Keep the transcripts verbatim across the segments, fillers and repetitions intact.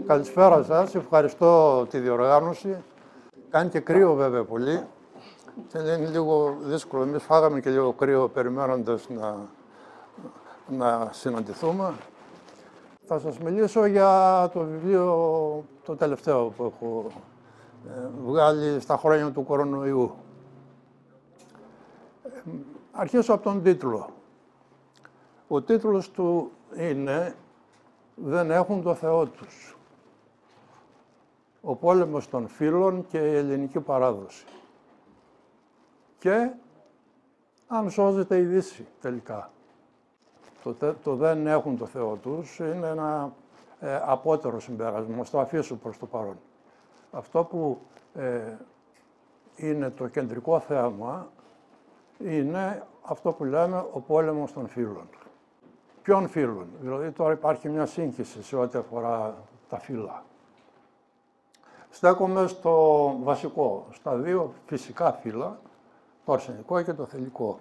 Καλησπέρα σας, ευχαριστώ τη διοργάνωση. Κάνει και κρύο βέβαια πολύ. Και είναι λίγο δύσκολο. Εμείς φάγαμε και λίγο κρύο περιμένοντας να, να συναντηθούμε. Θα σας μιλήσω για το βιβλίο το τελευταίο που έχω ε, βγάλει στα χρόνια του κορονοϊού. Ε, αρχίσω από τον τίτλο. Ο τίτλος του είναι «Δεν έχουν το Θεό τους. Ο πόλεμος των φύλων και η ελληνική παράδοση». Και αν σώζεται η Δύση τελικά. Το, το «δεν έχουν το Θεό τους» είναι ένα ε, απότερο συμπέρασμα, στο αφήσω προς το παρόν. Αυτό που ε, είναι το κεντρικό θέμα είναι αυτό που λέμε ο πόλεμος των φύλων. Ποιων φύλων? Δηλαδή τώρα υπάρχει μια σύγχυση σε ό,τι αφορά τα φύλα. Στέκομαι στο βασικό, στα δύο φυσικά φύλα, το αρσενικό και το θηλυκό.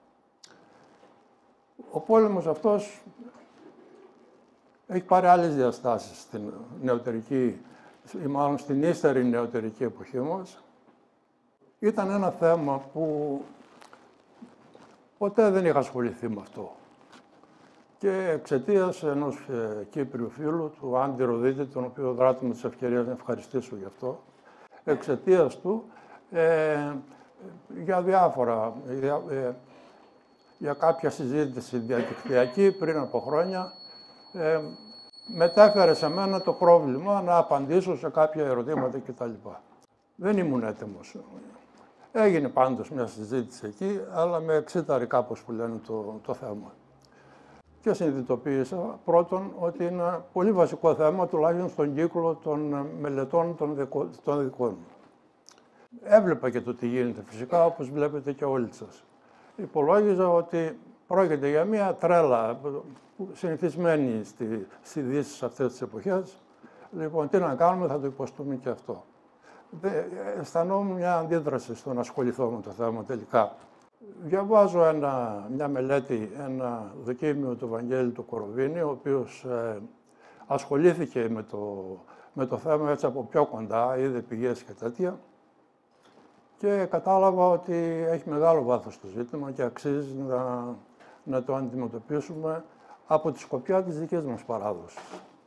Ο πόλεμος αυτός έχει πάρει άλλες διαστάσεις στην νεωτερική, ή μάλλον στην ύστερη νεωτερική εποχή μας. Ήταν ένα θέμα που ποτέ δεν είχα ασχοληθεί με αυτό. Και εξαιτίας ενός ε, Κύπριου φίλου, του Άντι Ροδίτη, τον οποίο δράτω με τις ευκαιρίες να ευχαριστήσω γι' αυτό, εξαιτίας του, ε, για διάφορα, για, ε, για κάποια συζήτηση διαδικτυακή πριν από χρόνια, ε, μετέφερε σε μένα το πρόβλημα να απαντήσω σε κάποια ερωτήματα κτλ. Δεν ήμουν έτοιμος. Έγινε πάντως μια συζήτηση εκεί, αλλά με εξήταρε κάπως που λένε το, το θέμα. Και συνειδητοποίησα πρώτον ότι είναι ένα πολύ βασικό θέμα, τουλάχιστον στον κύκλο των μελετών των, δικό, των δικών μου. Έβλεπα και το τι γίνεται φυσικά, όπως βλέπετε και όλοι σας. Υπολόγιζα ότι πρόκειται για μια τρέλα συνηθισμένη στη, στη Δύση σε αυτές τις εποχές. Λοιπόν, τι να κάνουμε, θα το υποστούμε και αυτό. Δε, αισθανόμουν μια αντίδραση στο να ασχοληθώ με το θέμα τελικά. Διαβάζω ένα, μια μελέτη, ένα δοκίμιο του Βαγγέλη του Κοροβίνη, ο οποίος ε, ασχολήθηκε με το, με το θέμα έτσι από πιο κοντά, είδε πηγές και τέτοια, και κατάλαβα ότι έχει μεγάλο βάθος το ζήτημα και αξίζει να, να το αντιμετωπίσουμε από τη σκοπιά της δικής μας παράδοσης.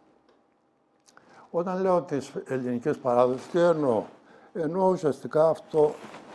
Όταν λέω τις ελληνικές παράδοσεις, τι εννοώ? Εννοώ ουσιαστικά αυτό,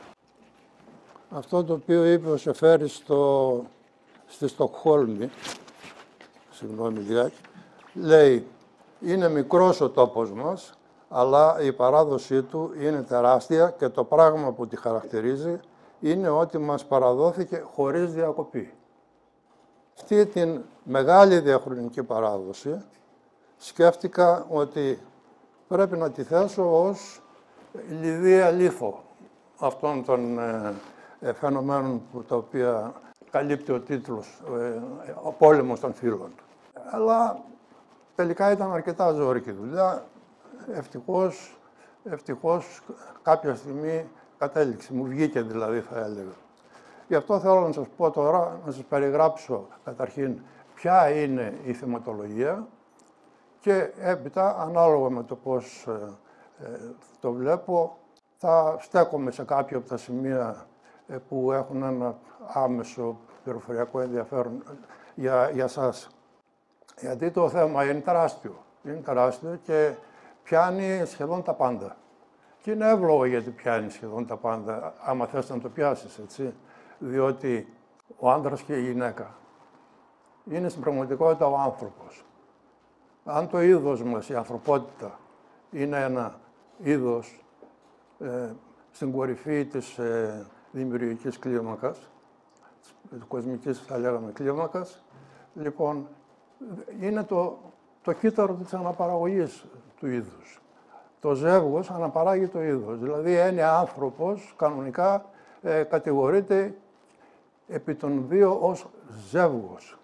αυτό το οποίο είπε ο Σεφέρης στο, στη Στοκχόλμη, συγγνώμη λιγάκι, λέει, είναι μικρός ο τόπος μας, αλλά η παράδοσή του είναι τεράστια και το πράγμα που τη χαρακτηρίζει είναι ότι μας παραδόθηκε χωρίς διακοπή. Αυτή την μεγάλη διαχρονική παράδοση σκέφτηκα ότι πρέπει να τη θέσω ως λιδία λίθο αυτών των ε, ε, φαινομένων που τα οποία καλύπτει ο τίτλος ε, «Ο πόλεμος των φύλων». Αλλά τελικά ήταν αρκετά ζώρικη δουλειά. Ευτυχώς, ευτυχώς κάποια στιγμή κατέληξε, μου βγήκε δηλαδή θα έλεγα. Γι' αυτό θέλω να σας πω τώρα, να σας περιγράψω καταρχήν ποια είναι η θεματολογία και έπειτα, ανάλογα με το πώς ε, ε, το βλέπω, θα στέκομαι σε κάποια από τα σημεία ε, που έχουν ένα άμεσο πληροφοριακό ενδιαφέρον για, για σας. Γιατί το θέμα είναι τεράστιο, είναι τεράστιο και πιάνει σχεδόν τα πάντα. Και είναι εύλογο γιατί πιάνει σχεδόν τα πάντα, άμα θες να το πιάσεις, έτσι. Διότι ο άντρας και η γυναίκα είναι στην πραγματικότητα ο άνθρωπος. Αν το είδος μας, η ανθρωπότητα, είναι ένα είδος ε, στην κορυφή της ε, δημιουργικής κλίμακας, της κοσμικής θα λέγαμε κλίμακας, λοιπόν, είναι το, το κύτταρο της αναπαραγωγής του είδους. Το ζεύγος αναπαράγει το είδος. Δηλαδή, έννοια άνθρωπος, κανονικά, ε, κατηγορείται επί των δύο ως ζεύγος.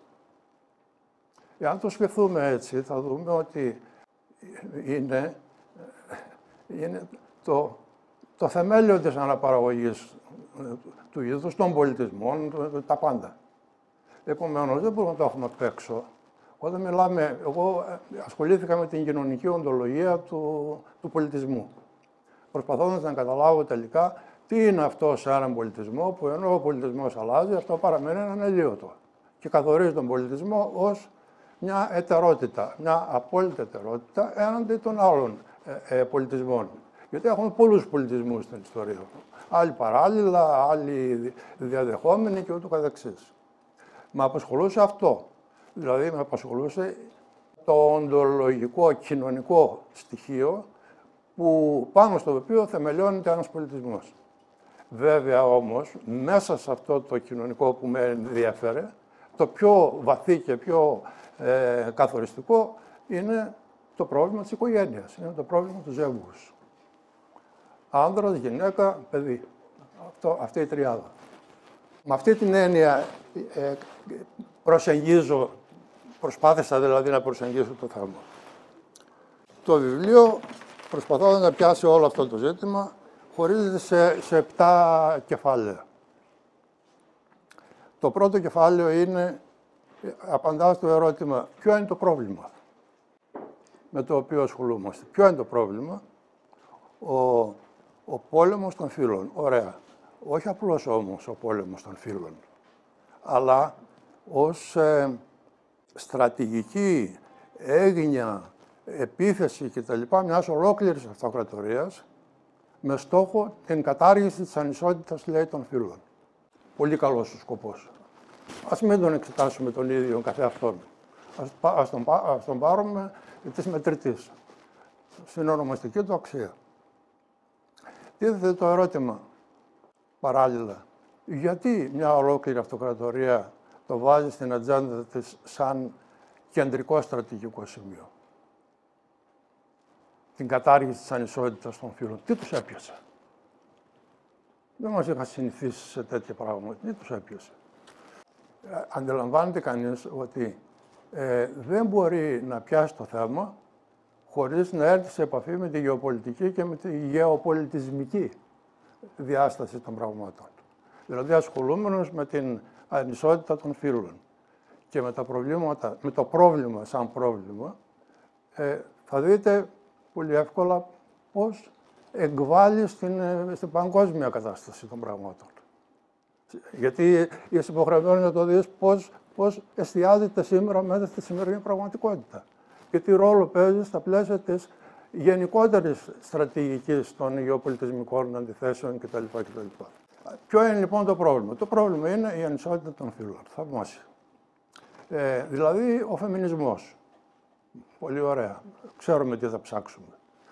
Εάν το σκεφτούμε έτσι, θα δούμε ότι είναι, είναι το, το θεμέλιο της αναπαραγωγής του είδους, των πολιτισμών, τα πάντα. Επομένως, δεν μπορούμε να το έχουμε απ' έξω Όταν μιλάμε, εγώ ασχολήθηκα με την κοινωνική οντολογία του, του πολιτισμού, προσπαθώντας να καταλάβω τελικά τι είναι αυτό σε έναν πολιτισμό, που ενώ ο πολιτισμός αλλάζει, αυτό παραμένει ανελίωτο. Και καθορίζει τον πολιτισμό ως μια ετερότητα, μια απόλυτη ετερότητα έναντι των άλλων ε, ε, πολιτισμών. Γιατί έχουμε πολλούς πολιτισμούς στην ιστορία. Άλλοι παράλληλα, άλλοι διαδεχόμενοι και ούτω καθεξής. Με απασχολούσε αυτό. Δηλαδή με απασχολούσε το οντολογικό, κοινωνικό στοιχείο που, πάνω στο οποίο θεμελιώνεται ένας πολιτισμός. Βέβαια όμως, μέσα σε αυτό το κοινωνικό που με ενδιαφέρε, το πιο βαθύ και πιο ε, καθοριστικό είναι το πρόβλημα της οικογένειας, είναι το πρόβλημα του ζεύγους. Άνδρας, γυναίκα, παιδί. Αυτό, αυτή η τριάδα. Με αυτή την έννοια ε, προσεγγίζω, προσπάθησα δηλαδή να προσεγγίσω το θέμα. Το βιβλίο, προσπαθώντας να πιάσει όλο αυτό το ζήτημα, χωρίζεται σε, σε επτά κεφάλαια. Το πρώτο κεφάλαιο είναι, απαντά στο ερώτημα, ποιο είναι το πρόβλημα με το οποίο ασχολούμαστε. Ποιο είναι το πρόβλημα? Ο, ο πόλεμος των φύλων. Ωραία. Όχι απλώς όμως ο πόλεμος των φύλων, αλλά ως ε, στρατηγική έγνοια, επίθεση κτλ. Μιας ολόκληρης αυτοκρατορίας, με στόχο την κατάργηση της ανισότητας, λέει, των φύλων. Πολύ καλός ο σκοπός. Ας μην τον εξετάσουμε τον ίδιο καθεαυτόν. Ας, ας, τον, ας τον πάρουμε της μετρητής. Στην ονομαστική του αξία. Τίθεται το ερώτημα, παράλληλα, γιατί μια ολόκληρη αυτοκρατορία το βάζει στην ατζέντα της σαν κεντρικό στρατηγικό σημείο? Την κατάργηση της ανισότητας των φύλων. Τι τους έπιασε? Δεν μας είχα συνηθίσει σε τέτοια πράγματα. Τι τους έπιασε? Ε, αντιλαμβάνεται κανείς ότι ε, δεν μπορεί να πιάσει το θέμα χωρίς να έρθει σε επαφή με τη γεωπολιτική και με τη γεωπολιτισμική διάσταση των πραγμάτων. Δηλαδή ασχολούμενος με την ανισότητα των φύλων και με, τα προβλήματα, με το πρόβλημα σαν πρόβλημα, ε, θα δείτε πολύ εύκολα πώς εκβάλλει στην, στην παγκόσμια κατάσταση των πραγμάτων. Γιατί είσαι υποχρεωμένο να το δεις πώς, πώς εστιάζεται σήμερα μέσα στη σημερινή πραγματικότητα. Και τι ρόλο παίζει στα πλαίσια της γενικότερης στρατηγικής των γεωπολιτισμικών αντιθέσεων κτλ. κτλ. Ποιο είναι λοιπόν το πρόβλημα? Το πρόβλημα είναι η ανισότητα των φύλων. Θαυμάσια. Ε, δηλαδή ο φεμινισμός. Πολύ ωραία. Ξέρουμε τι θα ψάξουμε.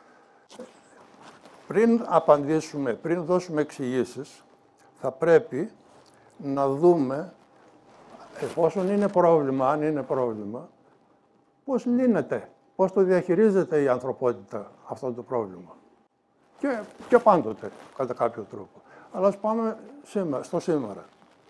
Πριν απαντήσουμε, πριν δώσουμε εξηγήσεις, θα πρέπει να δούμε, εφόσον είναι πρόβλημα, αν είναι πρόβλημα, πώς λύνεται, πώς το διαχειρίζεται η ανθρωπότητα αυτό το πρόβλημα. Και, και πάντοτε, κατά κάποιο τρόπο. Αλλά ας πάμε σήμερα, στο σήμερα.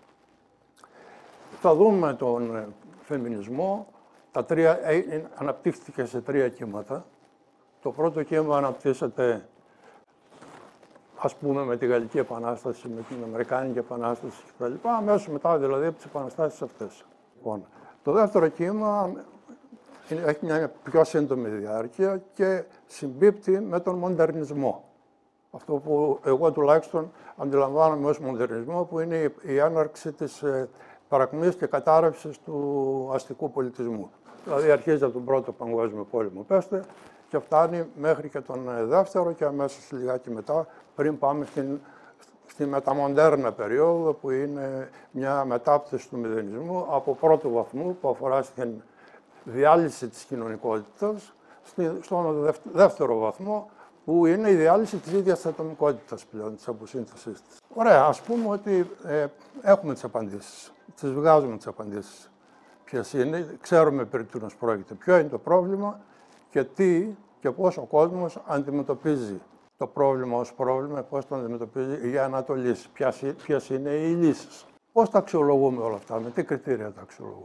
Θα δούμε τον φεμινισμό. Τα τρία, αναπτύχθηκε σε τρία κύματα. Το πρώτο κύμα αναπτύσσεται, ας πούμε, με τη Γαλλική Επανάσταση, με την Αμερικάνικη Επανάσταση κτλ. Αμέσως μετά δηλαδή από τις επαναστάσεις αυτές. Λοιπόν, το δεύτερο κύμα έχει μια πιο σύντομη διάρκεια και συμπίπτει με τον μοντερνισμό. Αυτό που εγώ τουλάχιστον αντιλαμβάνομαι ως μοντερνισμό, που είναι η έναρξη της παρακμής και κατάρρευσης του αστικού πολιτισμού. Δηλαδή αρχίζει από τον Πρώτο Παγκόσμιο Πόλεμο, πέστε, και φτάνει μέχρι και τον Δεύτερο και αμέσως λιγάκι μετά, πριν πάμε στην, στη μεταμοντέρνα περίοδο, που είναι μια μετάπτωση του μηδενισμού από πρώτο βαθμό, που αφορά στην διάλυση της κοινωνικότητας, στον δεύτερο βαθμό, που είναι η διάλυση της ίδιας της ατομικότητας πλέον, της αποσύνθεσης της. Ωραία, ας πούμε ότι ε, έχουμε τις απαντήσεις, τις βγάζουμε τις απαντήσεις. Ποιες είναι, ξέρουμε περί τίνος πρόκειται, ποιο είναι το πρόβλημα και τι και πώς ο κόσμος αντιμετωπίζει το πρόβλημα ως πρόβλημα, πώς το αντιμετωπίζει για να το λύσει, ποιες είναι οι λύσεις. Πώς τα αξιολογούμε όλα αυτά, με τι κριτήρια τα αξιολογούμε.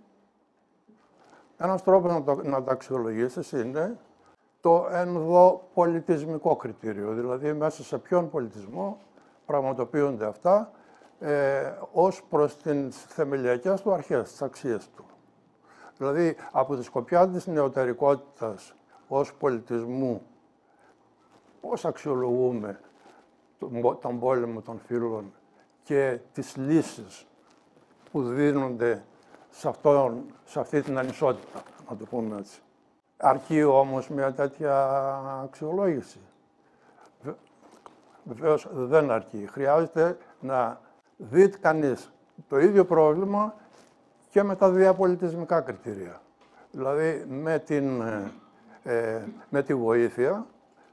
Ένας τρόπος να, το, να τα αξιολογήσεις είναι το ενδοπολιτισμικό κριτήριο, δηλαδή μέσα σε ποιον πολιτισμό πραγματοποιούνται αυτά ε, ως προς τις θεμελιακές του αρχές, τις αξίες του. Δηλαδή, από τη σκοπιά της νεωτερικότητας ως πολιτισμού, πώς αξιολογούμε τον πόλεμο των φύλων και τις λύσεις που δίνονται σε, αυτόν, σε αυτή την ανισότητα, να το πούμε έτσι. Αρκεί όμως μια τέτοια αξιολόγηση? Βεβαίως δεν αρκεί. Χρειάζεται να δει κανείς το ίδιο πρόβλημα και με τα διαπολιτισμικά κριτήρια. Δηλαδή με, την, ε, με τη βοήθεια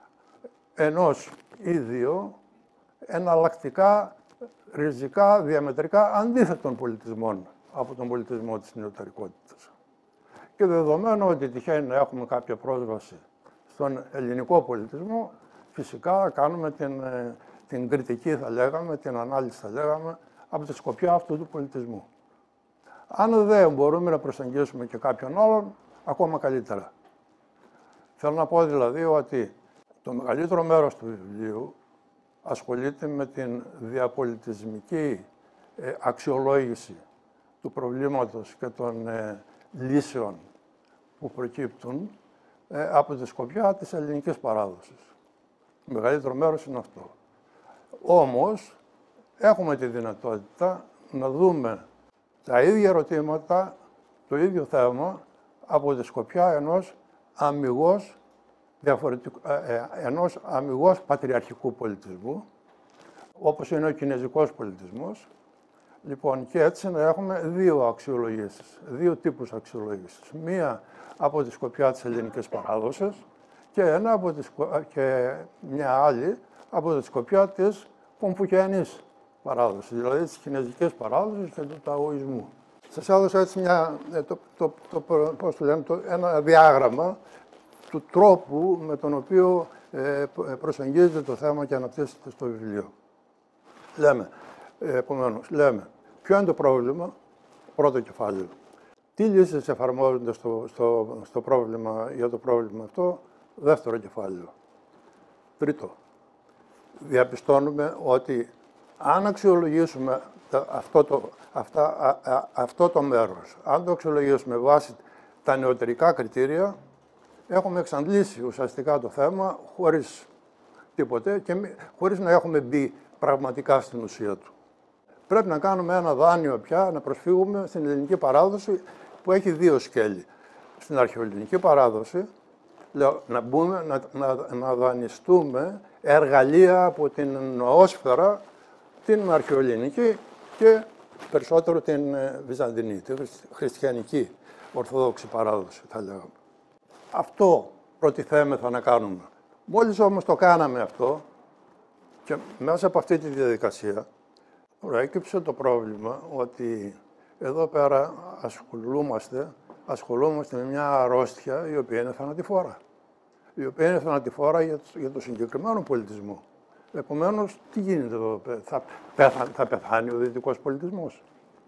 ενός ή δύο εναλλακτικά, ριζικά, διαμετρικά αντίθετων πολιτισμών από τον πολιτισμό της νεωτερικότητας. Και δεδομένου ότι τυχαίνει να έχουμε κάποια πρόσβαση στον ελληνικό πολιτισμό, φυσικά κάνουμε την, την κριτική, θα λέγαμε, την ανάλυση, θα λέγαμε, από τη σκοπιά αυτού του πολιτισμού. Αν δεν μπορούμε να προσεγγίσουμε και κάποιον άλλον, ακόμα καλύτερα. Θέλω να πω δηλαδή ότι το μεγαλύτερο μέρος του βιβλίου ασχολείται με την διαπολιτισμική ε, αξιολόγηση του προβλήματος και των ε, λύσεων που προκύπτουν ε, από τη σκοπιά της ελληνικής παράδοσης. Το μεγαλύτερο μέρος είναι αυτό. Όμως, έχουμε τη δυνατότητα να δούμε τα ίδια ερωτήματα, το ίδιο θέμα, από τη σκοπιά ενός αμιγώς, διαφορετικού, ε, ενός αμιγώς πατριαρχικού πολιτισμού, όπως είναι ο κινεζικός πολιτισμός. Λοιπόν, και έτσι να έχουμε δύο αξιολογήσεις, δύο τύπους αξιολογήσεις. Μία από τη σκοπιά της ελληνικής παράδοσης και, ένα από τη, και μια άλλη από τη σκοπιά της κομφουκιανής παράδοσης, δηλαδή της κινεζικής παράδοσης και του ταοισμού. Σας έδωσα έτσι μια, το, το, το, πώς το λένε, το, ένα διάγραμμα του τρόπου με τον οποίο ε, προσεγγίζεται το θέμα και αναπτύσσεται στο βιβλίο. Λέμε, ε, επομένως, λέμε, ποιο είναι το πρόβλημα, πρώτο κεφάλαιο. Τι λύσεις εφαρμόζονται στο, στο, στο πρόβλημα, για το πρόβλημα αυτό, δεύτερο κεφάλαιο. Τρίτο, διαπιστώνουμε ότι αν αξιολογήσουμε αυτό το, αυτά, α, α, αυτό το μέρος, αν το αξιολογήσουμε βάσει τα νεωτερικά κριτήρια, έχουμε εξαντλήσει ουσιαστικά το θέμα χωρίς τίποτε και μη, χωρίς να έχουμε μπει πραγματικά στην ουσία του. Πρέπει να κάνουμε ένα δάνειο πια, να προσφύγουμε στην ελληνική παράδοση που έχει δύο σκέλη. Στην αρχαιοελληνική παράδοση, λέω, να, μπούμε, να, να, να δανειστούμε εργαλεία από την νοόσφαιρα, την αρχαιοελληνική και περισσότερο την βυζαντινή, τη χριστιανική ορθόδοξη παράδοση, θα λέγαμε. Αυτό προτιθέμεθα να κάνουμε. Μόλις όμως το κάναμε αυτό και μέσα από αυτή τη διαδικασία προέκυψε το πρόβλημα ότι εδώ πέρα ασχολούμαστε, ασχολούμαστε με μια αρρώστια η οποία είναι θανατηφόρα. Η οποία είναι θανατηφόρα για το, για το συγκεκριμένο πολιτισμό. Επομένως, τι γίνεται εδώ, θα, πεθα, θα πεθάνει ο δυτικός πολιτισμός.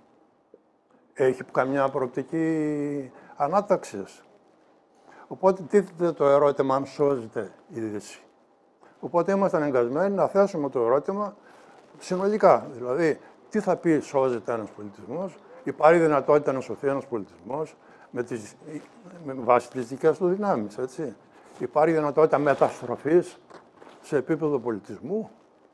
Έχει καμιά προοπτική ανάταξης. Οπότε τίθεται το ερώτημα αν σώζεται η Δύση. Οπότε είμαστε αναγκασμένοι να θέσουμε το ερώτημα συνολικά. Δηλαδή, τι θα πει σώζεται ένας πολιτισμός, υπάρχει δυνατότητα να σωθεί ένας πολιτισμός με, τις, με βάση τις δικές του δυνάμεις, έτσι. Υπάρχει δυνατότητα μεταστροφής σε επίπεδο πολιτισμού.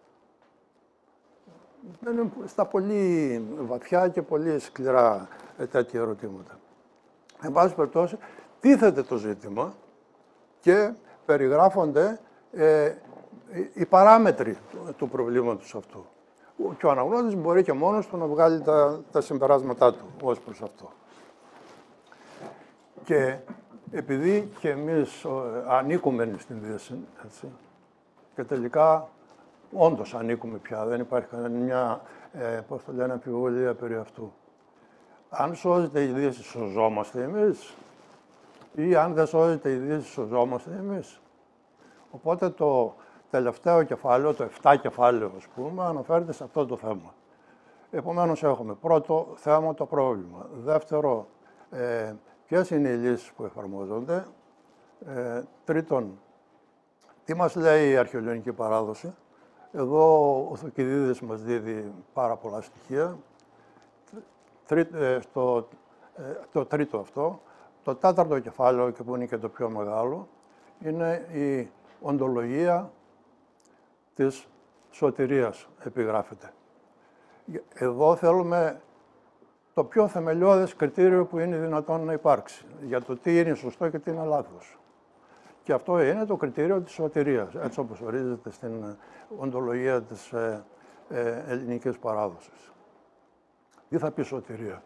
Είναι στα πολύ βαθιά και πολύ σκληρά τέτοια ερωτήματα. Εν πάση περιπτώσει, τίθεται το ζήτημα και περιγράφονται ε, οι παράμετροι του, του προβλήματος αυτού. Και ο αναγνώστης μπορεί και μόνος του να βγάλει τα, τα συμπεράσματά του ως προς αυτό. Και επειδή και εμείς ανήκουμε στην Δύση, έτσι, και τελικά όντως ανήκουμε πια, δεν υπάρχει καμιά, ε, πώς το λένε, αμφιβολία περί αυτού. Αν σώζεται η Δύση, σωζόμαστε εμείς, ή αν δεν σώζεται η Δύση, σωζόμαστε εμείς. Οπότε το τελευταίο κεφάλαιο, το επτά κεφάλαιο, ας πούμε, αναφέρεται σε αυτό το θέμα. Επομένως, έχουμε πρώτο θέμα το πρόβλημα. Δεύτερο, ε, ποιες είναι οι λύσεις που εφαρμόζονται. Ε, τρίτον, τι μας λέει η αρχαιοελληνική παράδοση. Εδώ ο Θουκυδίδης μας δίδει πάρα πολλά στοιχεία. Τρίτο, ε, στο το τρίτο αυτό. Το τέταρτο κεφάλαιο, και που είναι και το πιο μεγάλο, είναι η οντολογία της σωτηρίας, επιγράφεται. Εδώ θέλουμε το πιο θεμελιώδες κριτήριο που είναι δυνατόν να υπάρξει για το τι είναι σωστό και τι είναι λάθος. Και αυτό είναι το κριτήριο της σωτηρίας, έτσι όπως ορίζεται στην οντολογία της ε, ε, ελληνικής παράδοσης. Τι θα πει σωτηρία?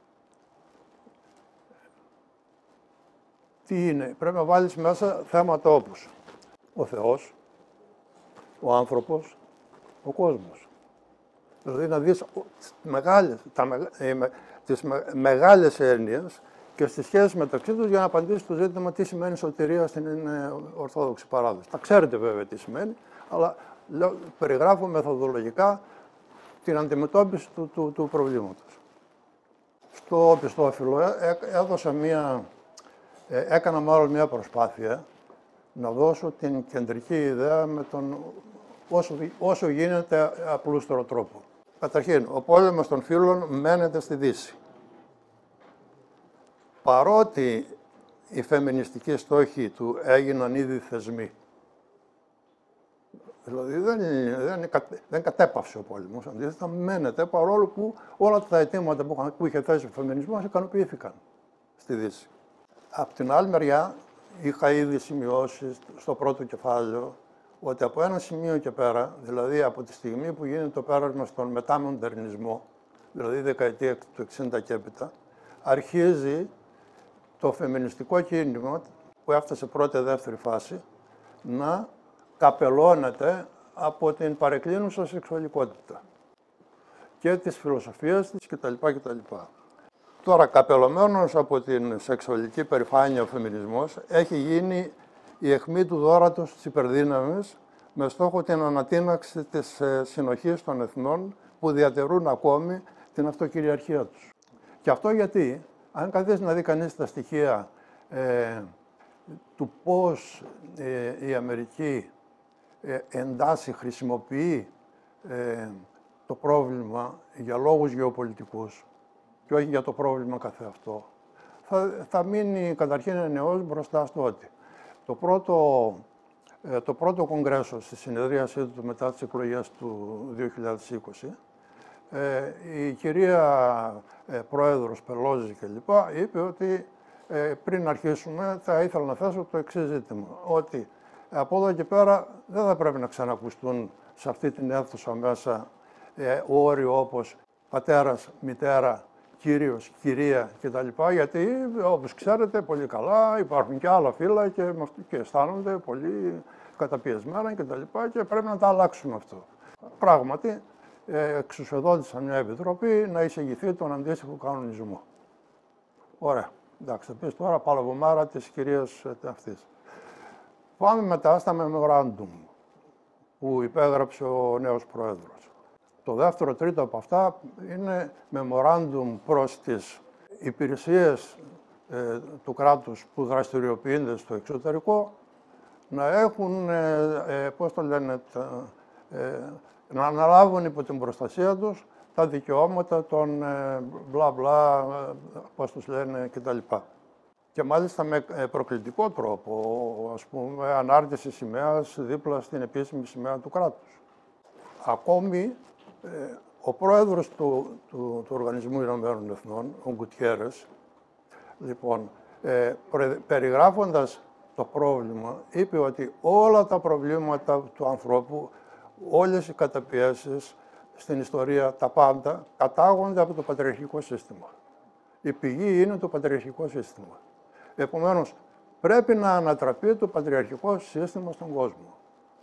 Τι είναι? Πρέπει να βάλεις μέσα θέματα όπως ο Θεός, ο άνθρωπος, ο κόσμος. Δηλαδή να δεις μεγάλες, τα, ε, τις με, μεγάλες έννοιες και στις σχέσεις μεταξύ τους για να απαντήσεις το ζήτημα τι σημαίνει σωτηρία στην ε, Ορθόδοξη παράδοση. Τα ξέρετε βέβαια τι σημαίνει, αλλά λέω, περιγράφω μεθοδολογικά την αντιμετώπιση του, του, του προβλήματος. Στο πιστόφυλλο ε, ε, έδωσα μία, ε, έκανα μάλλον μία προσπάθεια να δώσω την κεντρική ιδέα με τον όσο, όσο γίνεται απλούστερο τρόπο. Καταρχήν, ο πόλεμος των φύλων μένεται στη Δύση. Παρότι οι φεμινιστικοί στόχοι του έγιναν ήδη θεσμοί. Δηλαδή δεν, δεν, δεν κατέπαυσε ο πόλεμος, αντίθετα μένεται, παρόλο που όλα τα αιτήματα που, που είχε θέσει ο φεμινισμός ικανοποιήθηκαν στη Δύση. Απ' την άλλη μεριά, είχα ήδη σημειώσει στο πρώτο κεφάλαιο ότι από ένα σημείο και πέρα, δηλαδή από τη στιγμή που γίνεται το πέρασμα στον μεταμοντερνισμό, δηλαδή δεκαετία του εξήντα και έπειτα, αρχίζει το φεμινιστικό κίνημα που έφτασε πρώτη-δεύτερη φάση να καπελώνεται από την παρεκκλίνουσα σεξουαλικότητα και τις φιλοσοφίες της κτλ. κτλ. Τώρα, καπελωμένος από την σεξουαλική περηφάνεια ο φεμινισμός έχει γίνει η αιχμή του δώρατος της υπερδύναμης με στόχο την ανατείναξη της συνοχής των εθνών που διατηρούν ακόμη την αυτοκυριαρχία τους. Και αυτό γιατί, αν καθίσει να δει κανείς τα στοιχεία ε, του πώς ε, η Αμερική ε, εντάσσει, χρησιμοποιεί ε, το πρόβλημα για λόγους γεωπολιτικούς και όχι για το πρόβλημα καθεαυτό, θα, θα μείνει καταρχήν νεός μπροστά στο ότι το πρώτο, ε, το πρώτο κογκρέσο στη συνεδρίασή του μετά τις εκλογές του δύο χιλιάδες είκοσι, ε, η κυρία ε, Πρόεδρος Πελόζη κλπ. Είπε ότι ε, πριν αρχίσουμε θα ήθελα να θέσω το εξής ζήτημα, ότι από εδώ και πέρα δεν θα πρέπει να ξανακουστούν σε αυτή την αίθουσα μέσα ε, όροι όπως πατέρας, μητέρα, κύριος, κυρία κτλ. Γιατί όπως ξέρετε πολύ καλά υπάρχουν και άλλα φύλλα και, και αισθάνονται πολύ καταπιεσμένα κτλ. Και, και πρέπει να τα αλλάξουμε αυτό. Πράγματι, ε, εξουσιοδότησαν μια επιτροπή να εισηγηθεί τον αντίστοιχο κανονισμό. Ωραία. Εντάξει, θα πεις τώρα παλαβομάρα της κυρίας αυτής. Πάμε μετά στα memorandum που υπέγραψε ο νέος πρόεδρος. Το δεύτερο τρίτο από αυτά είναι memorandum προς τις υπηρεσίες ε, του κράτους που δραστηριοποιούνται στο εξωτερικό να έχουν, ε, ε, πώς το λένε, τα, ε, να αναλάβουν υπό την προστασία τους τα δικαιώματα των ε, μπλα μπλα, ε, πώς τους λένε κτλ. Και μάλιστα με προκλητικό τρόπο, ας πούμε, ανάρτηση σημαίας δίπλα στην επίσημη σημαία του κράτους. Ακόμη, ε, ο πρόεδρος του, του, του Οργανισμού Ηνωμένων Εθνών, ο Γκουτιέρες, λοιπόν, ε, περιγράφοντας το πρόβλημα, είπε ότι όλα τα προβλήματα του ανθρώπου, όλες οι καταπιέσεις στην ιστορία, τα πάντα, κατάγονται από το πατριαρχικό σύστημα. Η πηγή είναι το πατριαρχικό σύστημα. Επομένως, πρέπει να ανατραπεί το πατριαρχικό σύστημα στον κόσμο.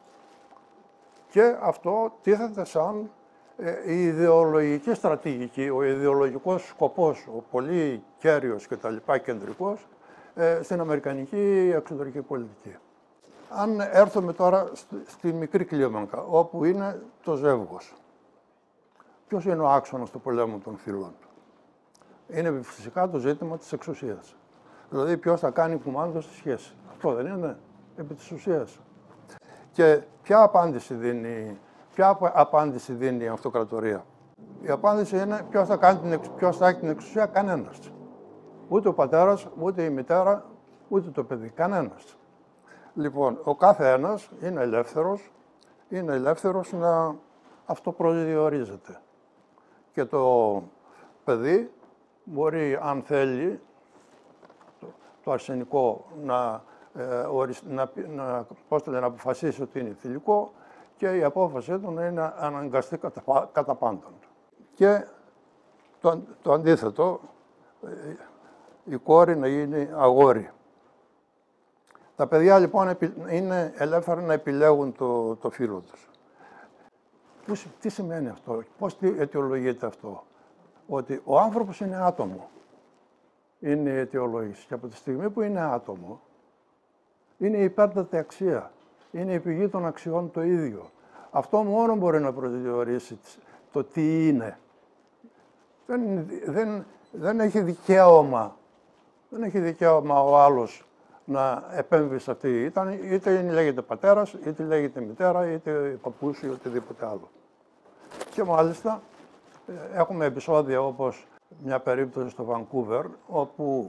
Και αυτό τίθεται σαν ε, η ιδεολογική στρατηγική, ο ιδεολογικός σκοπός, ο πολύ κέριος και τα λοιπά κεντρικός, ε, στην αμερικανική εξωτερική πολιτική. Αν έρθουμε τώρα στη, στη μικρή κλίμακα, όπου είναι το ζεύγος. Ποιος είναι ο άξονας του πολέμου των φύλων? Είναι φυσικά το ζήτημα της εξουσίας. Δηλαδή, ποιος θα κάνει κουμάντο στη σχέση. Αυτό δεν είναι, επί της ουσίας. Και ποια απάντηση δίνει, ποια απάντηση δίνει η αυτοκρατορία? Η απάντηση είναι ποιος θα, κάνει την, ποιος θα έχει την εξουσία? Κανένας. Ούτε ο πατέρας, ούτε η μητέρα, ούτε το παιδί. Κανένας. Λοιπόν, ο κάθε ένας είναι ελεύθερος, είναι ελεύθερος να αυτοπροσδιορίζεται. Και το παιδί μπορεί, αν θέλει, το, το αρσενικό να, ε, ορισ, να, να, πώς το λένε, να αποφασίσει ότι είναι θηλυκό και η απόφαση του να είναι αναγκαστή κατά, κατά πάντων. Και το, το αντίθετο, η κόρη να γίνει αγόρι. Τα παιδιά λοιπόν είναι ελεύθερα να επιλέγουν το, το φύλο τους. Πώς, τι σημαίνει αυτό, πώς αιτιολογείται αυτό? Ότι ο άνθρωπος είναι άτομο. Είναι η αιτιολόγηση. Και από τη στιγμή που είναι άτομο, είναι η υπέρτατη αξία. Είναι η πηγή των αξιών το ίδιο. Αυτό μόνο μπορεί να προσδιορίσει το τι είναι. Δεν, δεν, δεν έχει δικαίωμα, δεν έχει δικαίωμα ο άλλος να επέμβει σε αυτή. Ήταν, είτε λέγεται πατέρας, είτε λέγεται μητέρα, είτε παππούς ή οτιδήποτε άλλο. Και μάλιστα έχουμε επεισόδια όπως μια περίπτωση στο Βανκούβερ, όπου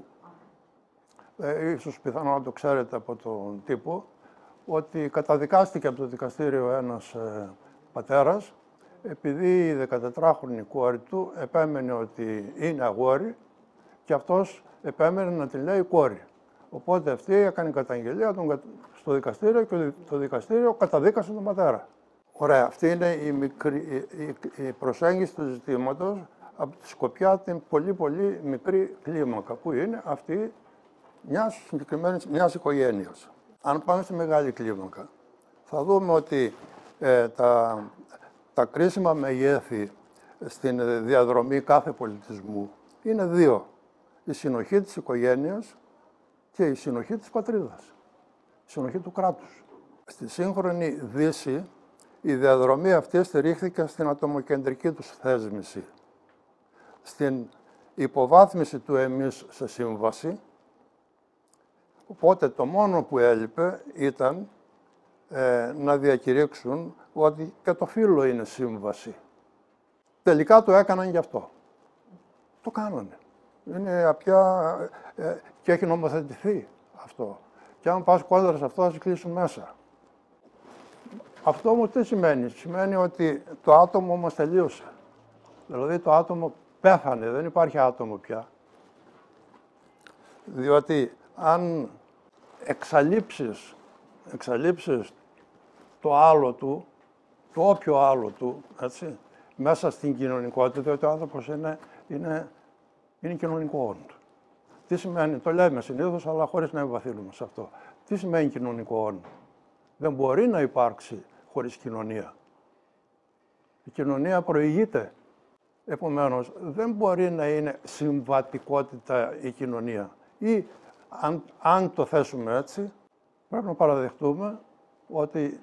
ε, ίσως πιθανόν να το ξέρετε από τον τύπο, ότι καταδικάστηκε από το δικαστήριο ένας ε, πατέρας, επειδή η δεκατετράχρονη κόρη του επέμενε ότι είναι αγόρι και αυτός επέμενε να τη λέει κόρη. Οπότε αυτή έκανε καταγγελία στο δικαστήριο και το δικαστήριο καταδίκασε τον πατέρα. Ωραία, αυτή είναι η, μικρή, η, η προσέγγιση του ζητήματος από τη σκοπιά την πολύ πολύ μικρή κλίμακα που είναι αυτή μιας συγκεκριμένης μιας οικογένειας. Αν πάμε στη μεγάλη κλίμακα, θα δούμε ότι ε, τα, τα κρίσιμα μεγέθη στην διαδρομή κάθε πολιτισμού είναι δύο. Η συνοχή της οικογένειας και η συνοχή της πατρίδας, η συνοχή του κράτους. Στη σύγχρονη Δύση, η διαδρομή αυτή στηρίχθηκε στην ατομοκεντρική τους θέσμηση, στην υποβάθμιση του εμείς σε σύμβαση, οπότε το μόνο που έλειπε ήταν ε, να διακηρύξουν ότι και το φύλο είναι σύμβαση. Τελικά το έκαναν γι' αυτό. Το κάνανε. Είναι απιά ε, και έχει νομοθετηθεί αυτό. Και αν πας κόντρα σε αυτό θα σε κλείσουν μέσα. Αυτό όμως τι σημαίνει? Σημαίνει ότι το άτομο μας τελείωσε. Δηλαδή το άτομο πέθανε, δεν υπάρχει άτομο πια. Διότι αν εξαλείψεις, εξαλείψεις το άλλο του, το όποιο άλλο του, έτσι, μέσα στην κοινωνικότητα, διότι ο άνθρωπος είναι, είναι, είναι κοινωνικό όν. Τι σημαίνει, το λέμε συνήθως, αλλά χωρίς να εμβαθύνουμε σε αυτό. Τι σημαίνει κοινωνικό όν? Δεν μπορεί να υπάρξει χωρίς κοινωνία. Η κοινωνία προηγείται. Επομένως, δεν μπορεί να είναι συμβατικότητα η κοινωνία. Ή, αν, αν το θέσουμε έτσι, πρέπει να παραδεχτούμε ότι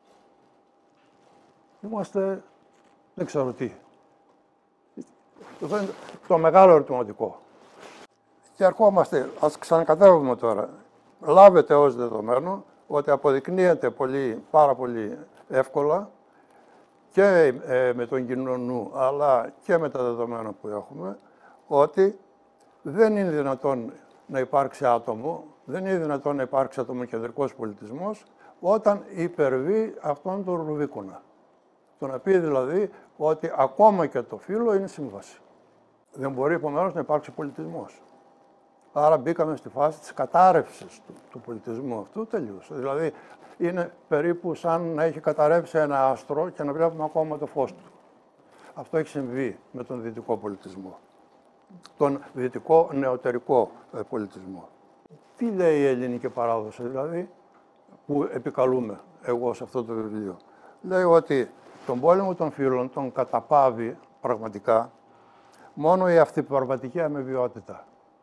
είμαστε, δεν ξέρω τι. Αυτό είναι το μεγάλο ερωτηματικό. Και ερχόμαστε, ας ξανακατεύουμε τώρα. Λάβετε ως δεδομένο ότι αποδεικνύεται πολύ, πάρα πολύ εύκολα και ε, με τον κοινό νου, αλλά και με τα δεδομένα που έχουμε, ότι δεν είναι δυνατόν να υπάρξει άτομο, δεν είναι δυνατόν να υπάρξει ατομοκεντρικός πολιτισμός, όταν υπερβεί αυτόν τον Ρουβίκονα. Το να πει δηλαδή ότι ακόμα και το φύλο είναι σύμβαση. Δεν μπορεί επομένως να υπάρξει πολιτισμός. Άρα μπήκαμε στη φάση της κατάρρευσης του, του πολιτισμού αυτού, τελείωσε. Δηλαδή είναι περίπου σαν να έχει καταρρεύσει ένα άστρο και να βλέπουμε ακόμα το φως του. Αυτό έχει συμβεί με τον δυτικό πολιτισμό. Τον δυτικό νεωτερικό πολιτισμό. Τι λέει η ελληνική παράδοση δηλαδή, που επικαλούμε εγώ σε αυτό το βιβλίο? Λέει ότι τον πόλεμο των φύλων τον καταπάβει πραγματικά μόνο η αυθυπερβατική αμοιβαιότητα.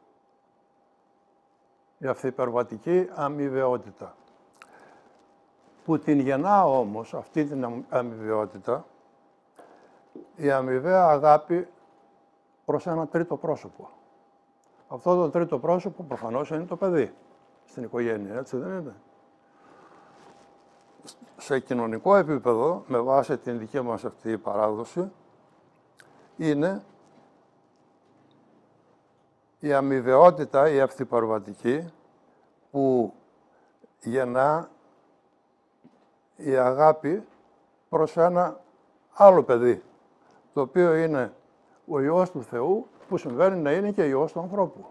Η αυθυπερβατική αμοιβαιότητα. Που την γεννά όμως αυτή την αμοιβαιότητα η αμοιβαία αγάπη προς ένα τρίτο πρόσωπο. Αυτό το τρίτο πρόσωπο προφανώς είναι το παιδί στην οικογένεια, έτσι δεν είναι? Σε κοινωνικό επίπεδο, με βάση την δική μας αυτή παράδοση, είναι η αμοιβαιότητα, η αυθυπαρβατική, που γεννά η αγάπη προς ένα άλλο παιδί, το οποίο είναι ο Υιός του Θεού, που συμβαίνει να είναι και Υιός του ανθρώπου.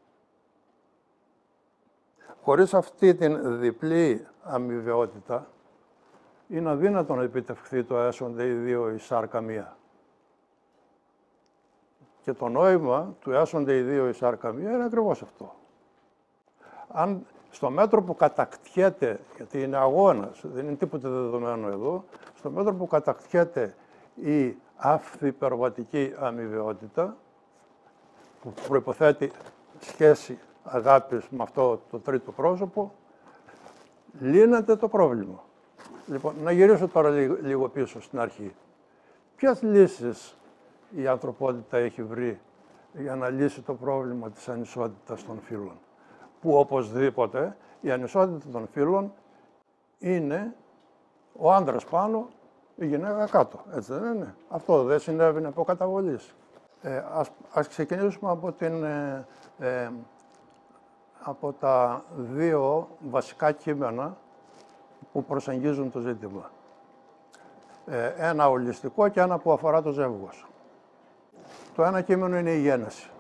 Χωρίς αυτή την διπλή αμοιβαιότητα, είναι αδύνατο να επιτευχθεί το έσονται οι δύο εις σάρκα μία. Και το νόημα του έσονται οι δύο εις σάρκα μία είναι ακριβώς αυτό. Αν στο μέτρο που κατακτιέται, γιατί είναι αγώνας, δεν είναι τίποτε δεδομένο εδώ, στο μέτρο που κατακτιέται η αυθυπερβατική αμοιβαιότητα, που προϋποθέτει σχέση αγάπης με αυτό το τρίτο πρόσωπο, λύνεται το πρόβλημα. Λοιπόν, να γυρίσω τώρα λίγο πίσω στην αρχή. Ποιες λύσεις η ανθρωπότητα έχει βρει για να λύσει το πρόβλημα της ανισότητας των φύλων? Που οπωσδήποτε η ανισότητα των φύλων είναι ο άντρας πάνω, η γυναίκα κάτω. Έτσι δεν είναι? Αυτό δεν συνέβαινε από καταβολής. Ε, ας, ας ξεκινήσουμε από, την, ε, ε, από τα δύο βασικά κείμενα που προσεγγίζουν το ζήτημα. Ε, ένα ολιστικό και ένα που αφορά το ζεύγος. Το ένα κείμενο είναι η γένεση.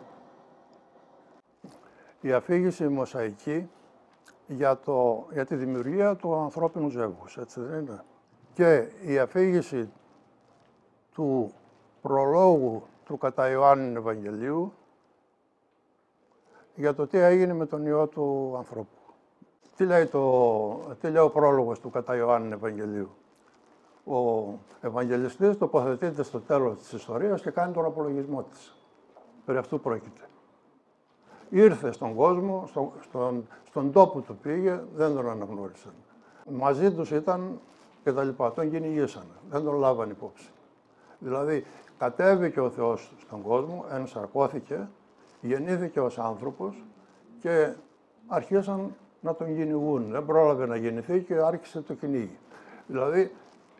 Η αφήγηση η μοσαϊκή για, το, για τη δημιουργία του ανθρώπινου ζεύγους, έτσι δεν είναι? Και η αφήγηση του προλόγου του κατά Ιωάννην Ευαγγελίου για το τι έγινε με τον Υιό του ανθρώπου. Τι λέει, το, τι λέει ο πρόλογος του κατά Ιωάννην Ευαγγελίου? Ο Ευαγγελιστής τοποθετείται στο τέλος της ιστορίας και κάνει τον απολογισμό της. Περί αυτού πρόκειται. Ήρθε στον κόσμο, στο, στον, στον τόπο του πήγε, δεν τον αναγνώρισαν. Μαζί τους ήταν και τα λοιπά, τον κυνηγήσανε, δεν τον λάβαν υπόψη. Δηλαδή, κατέβηκε ο Θεός στον κόσμο, ενσαρκώθηκε, γεννήθηκε ως άνθρωπος και αρχίσαν να τον κυνηγούν. Δεν πρόλαβε να γεννηθεί και άρχισε το κυνήγι. Δηλαδή,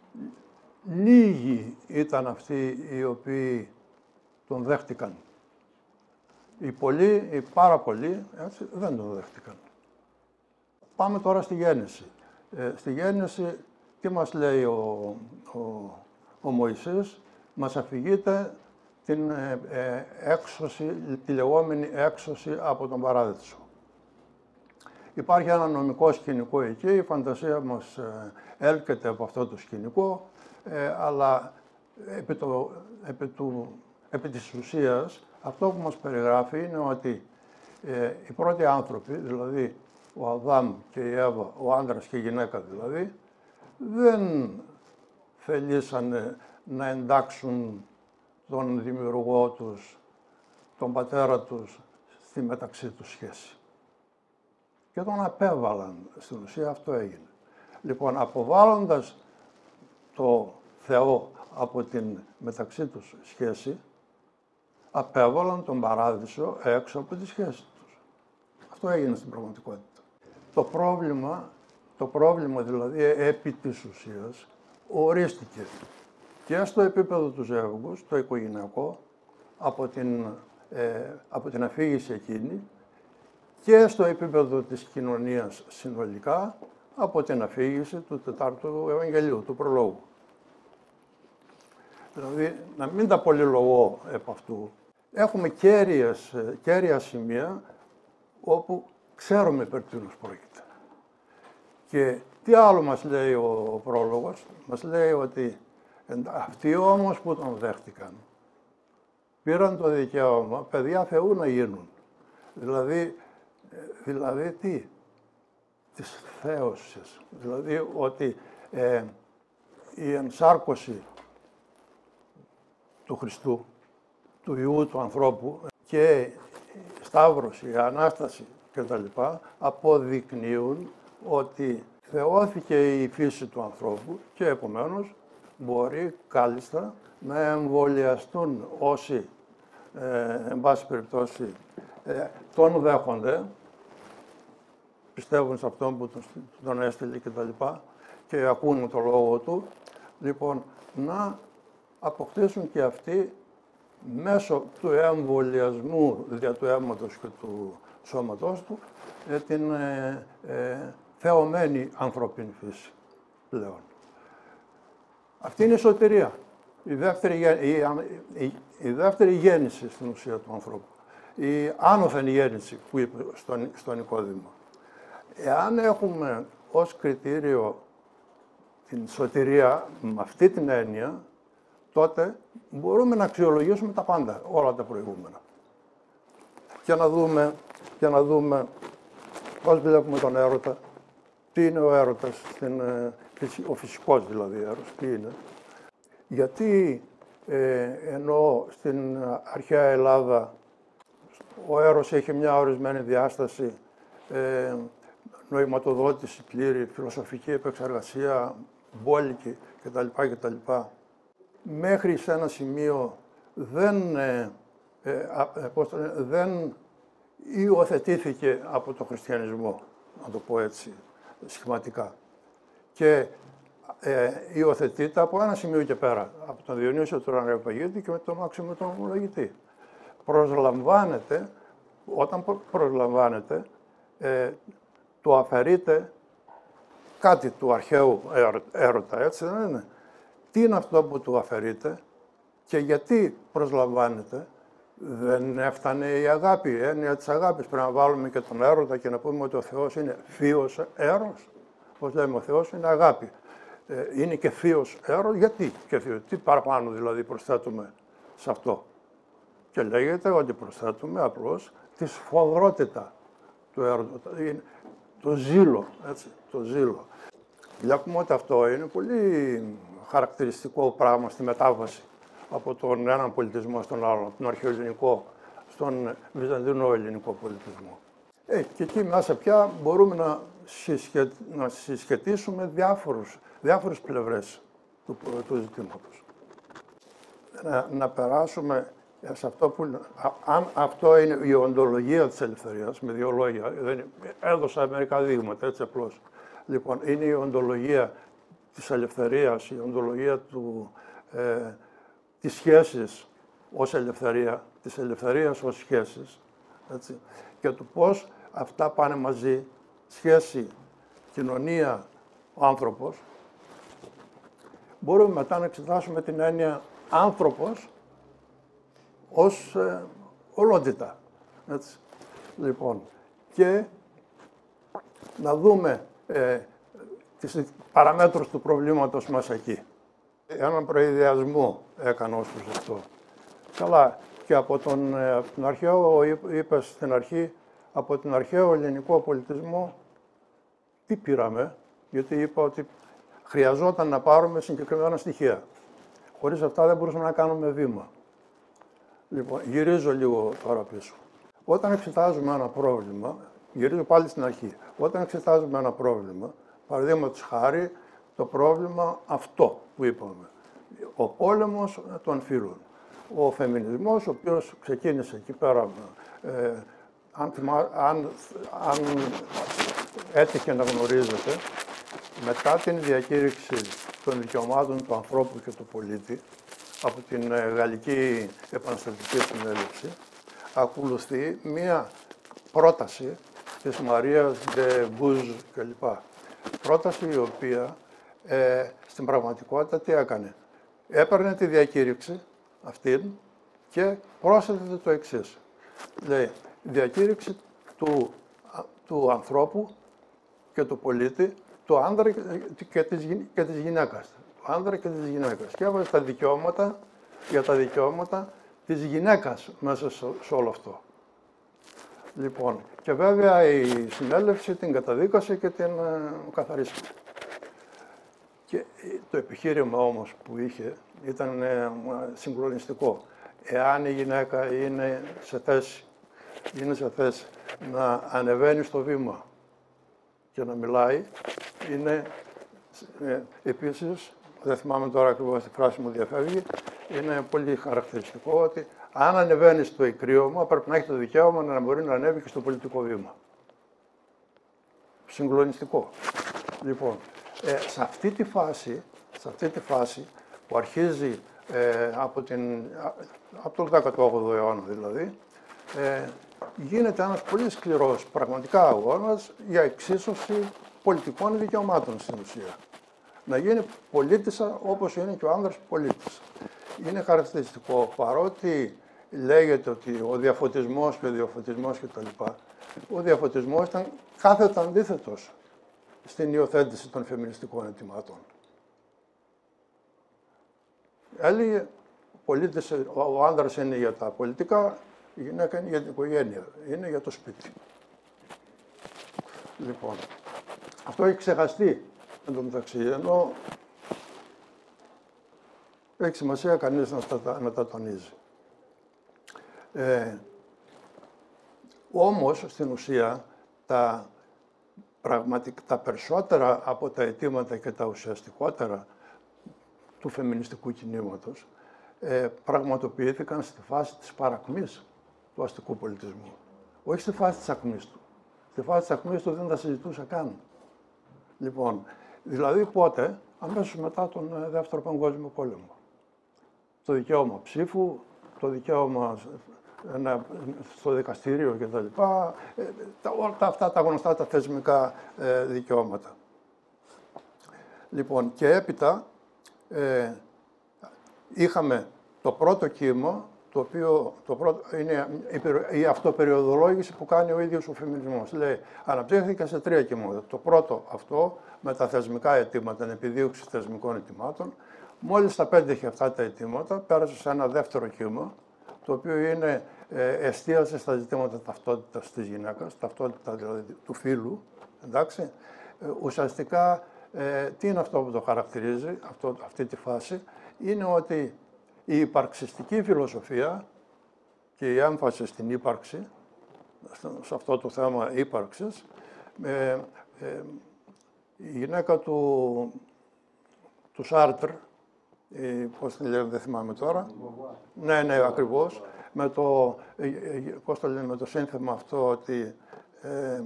λίγοι ήταν αυτοί οι οποίοι τον δέχτηκαν. Οι πολλοί, οι πάρα πολλοί, έτσι, δεν τον δέχτηκαν. Πάμε τώρα στη γέννηση. Ε, στη γέννηση, τι μας λέει ο, ο, ο Μωυσής? Μας αφηγείται την ε, ε, έξωση, τη λεγόμενη έξωση από τον παράδεισο. Υπάρχει ένα νομικό σκηνικό εκεί, η φαντασία μας ε, έλκεται από αυτό το σκηνικό, ε, αλλά επί, το, επί, του, επί της ουσίας, αυτό που μας περιγράφει είναι ότι ε, οι πρώτοι άνθρωποι, δηλαδή ο Αδάμ και η Εύα, ο άντρας και η γυναίκα δηλαδή, δεν θελήσανε να εντάξουν τον δημιουργό τους, τον πατέρα τους, στη μεταξύ τους σχέση. Και τον απέβαλαν, στην ουσία αυτό έγινε. Λοιπόν, αποβάλλοντας το Θεό από την μεταξύ τους σχέση, απέβαλαν τον παράδεισο έξω από τη σχέση τους. Αυτό έγινε στην πραγματικότητα. Το πρόβλημα, το πρόβλημα δηλαδή επί της ουσίας, ορίστηκε και στο επίπεδο του ζεύγους, το οικογενειακό, από την, ε, από την αφήγηση εκείνη, και στο επίπεδο της κοινωνίας συνολικά, από την αφήγηση του Τετάρτου Ευαγγελίου, του προλόγου. Δηλαδή, να μην τα πολυλογώ επ' αυτού, έχουμε κέρυες, κέρια σημεία όπου ξέρουμε περί τίνος πρόκειται. Και τι άλλο μας λέει ο πρόλογος? Μας λέει ότι αυτοί όμως που τον δέχτηκαν πήραν το δικαίωμα παιδιά Θεού να γίνουν. Δηλαδή, δηλαδή τι? Της θέωσης. Δηλαδή ότι ε, η ενσάρκωση του Χριστού, του Υιού του ανθρώπου και η Σταύρωση, η Ανάσταση κτλ. Αποδεικνύουν ότι θεώθηκε η φύση του ανθρώπου και επομένως μπορεί κάλλιστα να εμβολιαστούν όσοι, ε, εν πάση περιπτώσει, ε, τον δέχονται, πιστεύουν σε αυτόν που τον, τον έστειλε και τα λοιπά και ακούν το λόγο του, λοιπόν, να αποκτήσουν και αυτοί μέσω του εμβολιασμού δια του αίματος και του σώματός του ε, την ε, ε, θεωμένη ανθρώπινη φύση πλέον. Αυτή είναι η σωτηρία. Η δεύτερη, η, η, η δεύτερη γέννηση στην ουσία του ανθρώπου. Η άνωθεν γέννηση που είπε στον, στο Νικόδημο. Εάν έχουμε ως κριτήριο την σωτηρία με αυτή την έννοια, τότε μπορούμε να αξιολογήσουμε τα πάντα, όλα τα προηγούμενα. Και να δούμε, και να δούμε πώς βλέπουμε τον έρωτα, τι είναι ο έρωτας, στην, ο φυσικός δηλαδή έρωτας, τι είναι. Γιατί ε, ενώ στην αρχαία Ελλάδα ο έρος έχει μια ορισμένη διάσταση, ε, νοηματοδότηση πλήρη, φιλοσοφική επεξεργασία, μπόλικη κτλ. κτλ. Μέχρι σε ένα σημείο δεν, ε, ε, ε, πώς το λένε, δεν υιοθετήθηκε από το χριστιανισμό, να το πω έτσι σχηματικά. Και ε, υιοθετείται από ένα σημείο και πέρα, από τον Διονύσιο του Αreopagίτη και με τον Μάξιμο τον Ομολογητή. Προσλαμβάνεται, όταν προσλαμβάνεται, ε, του αφαιρείται κάτι του αρχαίου έρωτα, έτσι δεν είναι. Τι είναι αυτό που του αφαιρείται και γιατί προσλαμβάνεται. Δεν έφτανε η αγάπη, η έννοια της αγάπης. Πρέπει να βάλουμε και τον έρωτα και να πούμε ότι ο Θεός είναι θείος έρος. Πώς λέμε, ο Θεός είναι αγάπη. Ε, είναι και θείος έρος, γιατί και θείος, τι παραπάνω δηλαδή προσθέτουμε σε αυτό. Και λέγεται ότι προσθέτουμε απλώς τη σφοδρότητα του έρωτα, το ζήλο, έτσι, το ζήλο. Βλέπουμε ότι αυτό είναι πολύ χαρακτηριστικό πράγμα στη μετάβαση από τον έναν πολιτισμό στον άλλον, από τον αρχαιοελληνικό στον βυζαντινό ελληνικό πολιτισμό. Ε, και εκεί μέσα πια μπορούμε να, συσχε... να συσχετίσουμε διάφορους, διάφορες πλευρές του, του ζητήματος. Να, να περάσουμε σε αυτό που... Αν αυτό είναι η οντολογία της ελευθερίας, με δύο λόγια, δεν... έδωσα μερικά δείγματα, έτσι απλώς. Λοιπόν, είναι η οντολογία της ελευθερίας, η οντολογία του, ε, της σχέσης ως ελευθερία, της ελευθερίας ως σχέσης, έτσι, και του πώς αυτά πάνε μαζί, σχέση, κοινωνία, ο άνθρωπος. Μπορούμε μετά να εξετάσουμε την έννοια άνθρωπος ως ε, ολότητα, έτσι. Λοιπόν, και να δούμε ε, τις παραμέτρους του προβλήματος μας εκεί. Έναν προειδιασμό έκανα ως προς αυτό. Καλά, και από τον, από τον αρχαίο, είπα στην αρχή, από τον αρχαίο ελληνικό πολιτισμό, τι πήραμε, γιατί είπα ότι χρειαζόταν να πάρουμε συγκεκριμένα στοιχεία. Χωρίς αυτά δεν μπορούσαμε να κάνουμε βήμα. Λοιπόν, γυρίζω λίγο τώρα πίσω. Όταν εξετάζουμε ένα πρόβλημα, γυρίζω πάλι στην αρχή. Όταν εξετάζουμε ένα πρόβλημα, παραδείγματος χάρη, το πρόβλημα αυτό που είπαμε. Ο πόλεμος των φύλων. Ο φεμινισμός, ο οποίος ξεκίνησε εκεί πέρα, ε, αν, αν, αν έτυχε να γνωρίζετε, μετά την διακήρυξη των δικαιωμάτων του ανθρώπου και του πολίτη, από την Γαλλική Επαναστατική Συνέλευση, ακολουθεί μία πρόταση της Μαρίας Ντε Μπούζ κλπ. Πρόταση η οποία ε, στην πραγματικότητα τι έκανε. Έπαιρνε τη διακήρυξη αυτήν και πρόσθεται το εξής. Λέει, διακήρυξη του, του ανθρώπου και του πολίτη, του άνδρα και της, και της γυναίκας. Του άνδρα και της γυναίκας. Και έβαζε τα δικαιώματα, για τα δικαιώματα της γυναίκας μέσα σε, σε όλο αυτό. Λοιπόν, και βέβαια η συνέλευση την καταδίκασε και την ε, καθαρίστηκε. Και το επιχείρημα όμως που είχε ήταν ε, συγκλονιστικό. Εάν η γυναίκα είναι σε θέση, είναι σε θέση να ανεβαίνει στο βήμα και να μιλάει, είναι ε, επίσης, δεν θυμάμαι τώρα ακριβώς τη φράση μου διαφεύγει, είναι πολύ χαρακτηριστικό ότι αν ανεβαίνει στο ικρίωμα, πρέπει να έχει το δικαίωμα να μπορεί να ανέβει και στο πολιτικό βήμα. Συγκλονιστικό. Λοιπόν, ε, σε αυτή τη φάση, σε αυτή τη φάση που αρχίζει ε, από, την, από τον δέκατο όγδοο αιώνα δηλαδή, ε, γίνεται ένας πολύ σκληρός πραγματικά αγώνας για εξίσωση πολιτικών δικαιωμάτων στην ουσία. Να γίνει πολίτησα όπως είναι και ο άνδρας πολίτης. Είναι χαρακτηριστικό, παρότι λέγεται ότι ο διαφωτισμός και ο διαφωτισμός κτλ. Ο διαφωτισμός ήταν κάθετα αντίθετος στην υιοθέτηση των φεμινιστικών αιτημάτων. Έλεγε, πολίτης, ο άνδρας είναι για τα πολιτικά, η γυναίκα είναι για την οικογένεια, είναι για το σπίτι. Λοιπόν, αυτό έχει ξεχαστεί εν τω μεταξύ, ενώ έχει σημασία κανείς να τα, να τα τονίζει. Ε, όμως, στην ουσία, τα, πραγματικ, τα περισσότερα από τα αιτήματα και τα ουσιαστικότερα του φεμινιστικού κινήματος ε, πραγματοποιήθηκαν στη φάση της παρακμής του αστικού πολιτισμού. Όχι στη φάση της ακμής του. Στη φάση της ακμής του δεν τα συζητούσα καν. Λοιπόν, δηλαδή πότε, αμέσως μετά τον Δεύτερο Παγκόσμιο Πόλεμο. Το δικαίωμα ψήφου, το δικαίωμα στο δικαστήριο κτλ. Όλα αυτά τα γνωστά τα θεσμικά ε, δικαιώματα. Λοιπόν, και έπειτα ε, είχαμε το πρώτο κύμα, το οποίο το πρώτο, είναι η αυτοπεριοδολόγηση που κάνει ο ίδιος ο φεμινισμός. Λέει, αναπτύχθηκε σε τρία κύματα. Το πρώτο αυτό, με τα θεσμικά αιτήματα, την επιδίωξη θεσμικών αιτημάτων. Μόλις τα πέτυχε αυτά τα αιτήματα, πέρασε σε ένα δεύτερο κύμα, το οποίο είναι, ε, εστίασε στα ζητήματα ταυτότητας της γυναίκας, ταυτότητα δηλαδή του φύλου, εντάξει. Ε, ουσιαστικά, ε, τι είναι αυτό που το χαρακτηρίζει, αυτό, αυτή τη φάση, είναι ότι η υπαρξιστική φιλοσοφία και η έμφαση στην ύπαρξη, σε αυτό το θέμα ύπαρξης, ε, ε, η γυναίκα του, του Σάρτρ, η, πώς τη λένε, δεν θυμάμαι τώρα, ναι, ναι, ακριβώς, με το, πώς το λένε, με το σύνθημα αυτό ότι ε,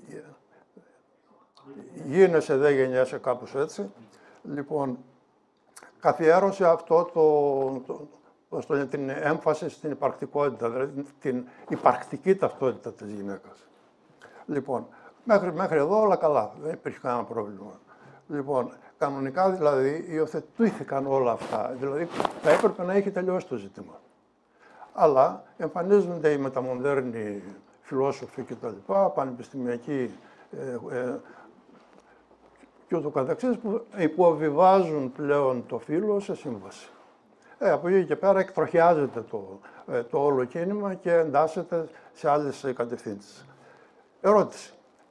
γίνεσαι, δεν γεννιέσαι, κάπως έτσι. Λοιπόν, καθιέρωσε αυτό το, το, πώς το λένε, την έμφαση στην υπαρκτικότητα, δηλαδή την υπαρκτική ταυτότητα της γυναίκας. Λοιπόν, μέχρι, μέχρι εδώ όλα καλά, δεν υπήρχε κανένα πρόβλημα. Λοιπόν, κανονικά δηλαδή υιοθετήθηκαν όλα αυτά, δηλαδή θα έπρεπε να έχει τελειώσει το ζήτημα. Αλλά εμφανίζονται οι μεταμοντέρνοι φιλόσοφοι κτλ., πανεπιστημιακοί ε, ε, και ούτω καθεξής, που υποβιβάζουν πλέον το φύλο σε σύμβαση. Ε, από εκεί και πέρα εκτροχιάζεται το, ε, το όλο κίνημα και εντάσσεται σε άλλες κατευθύνσεις. Ερώτηση.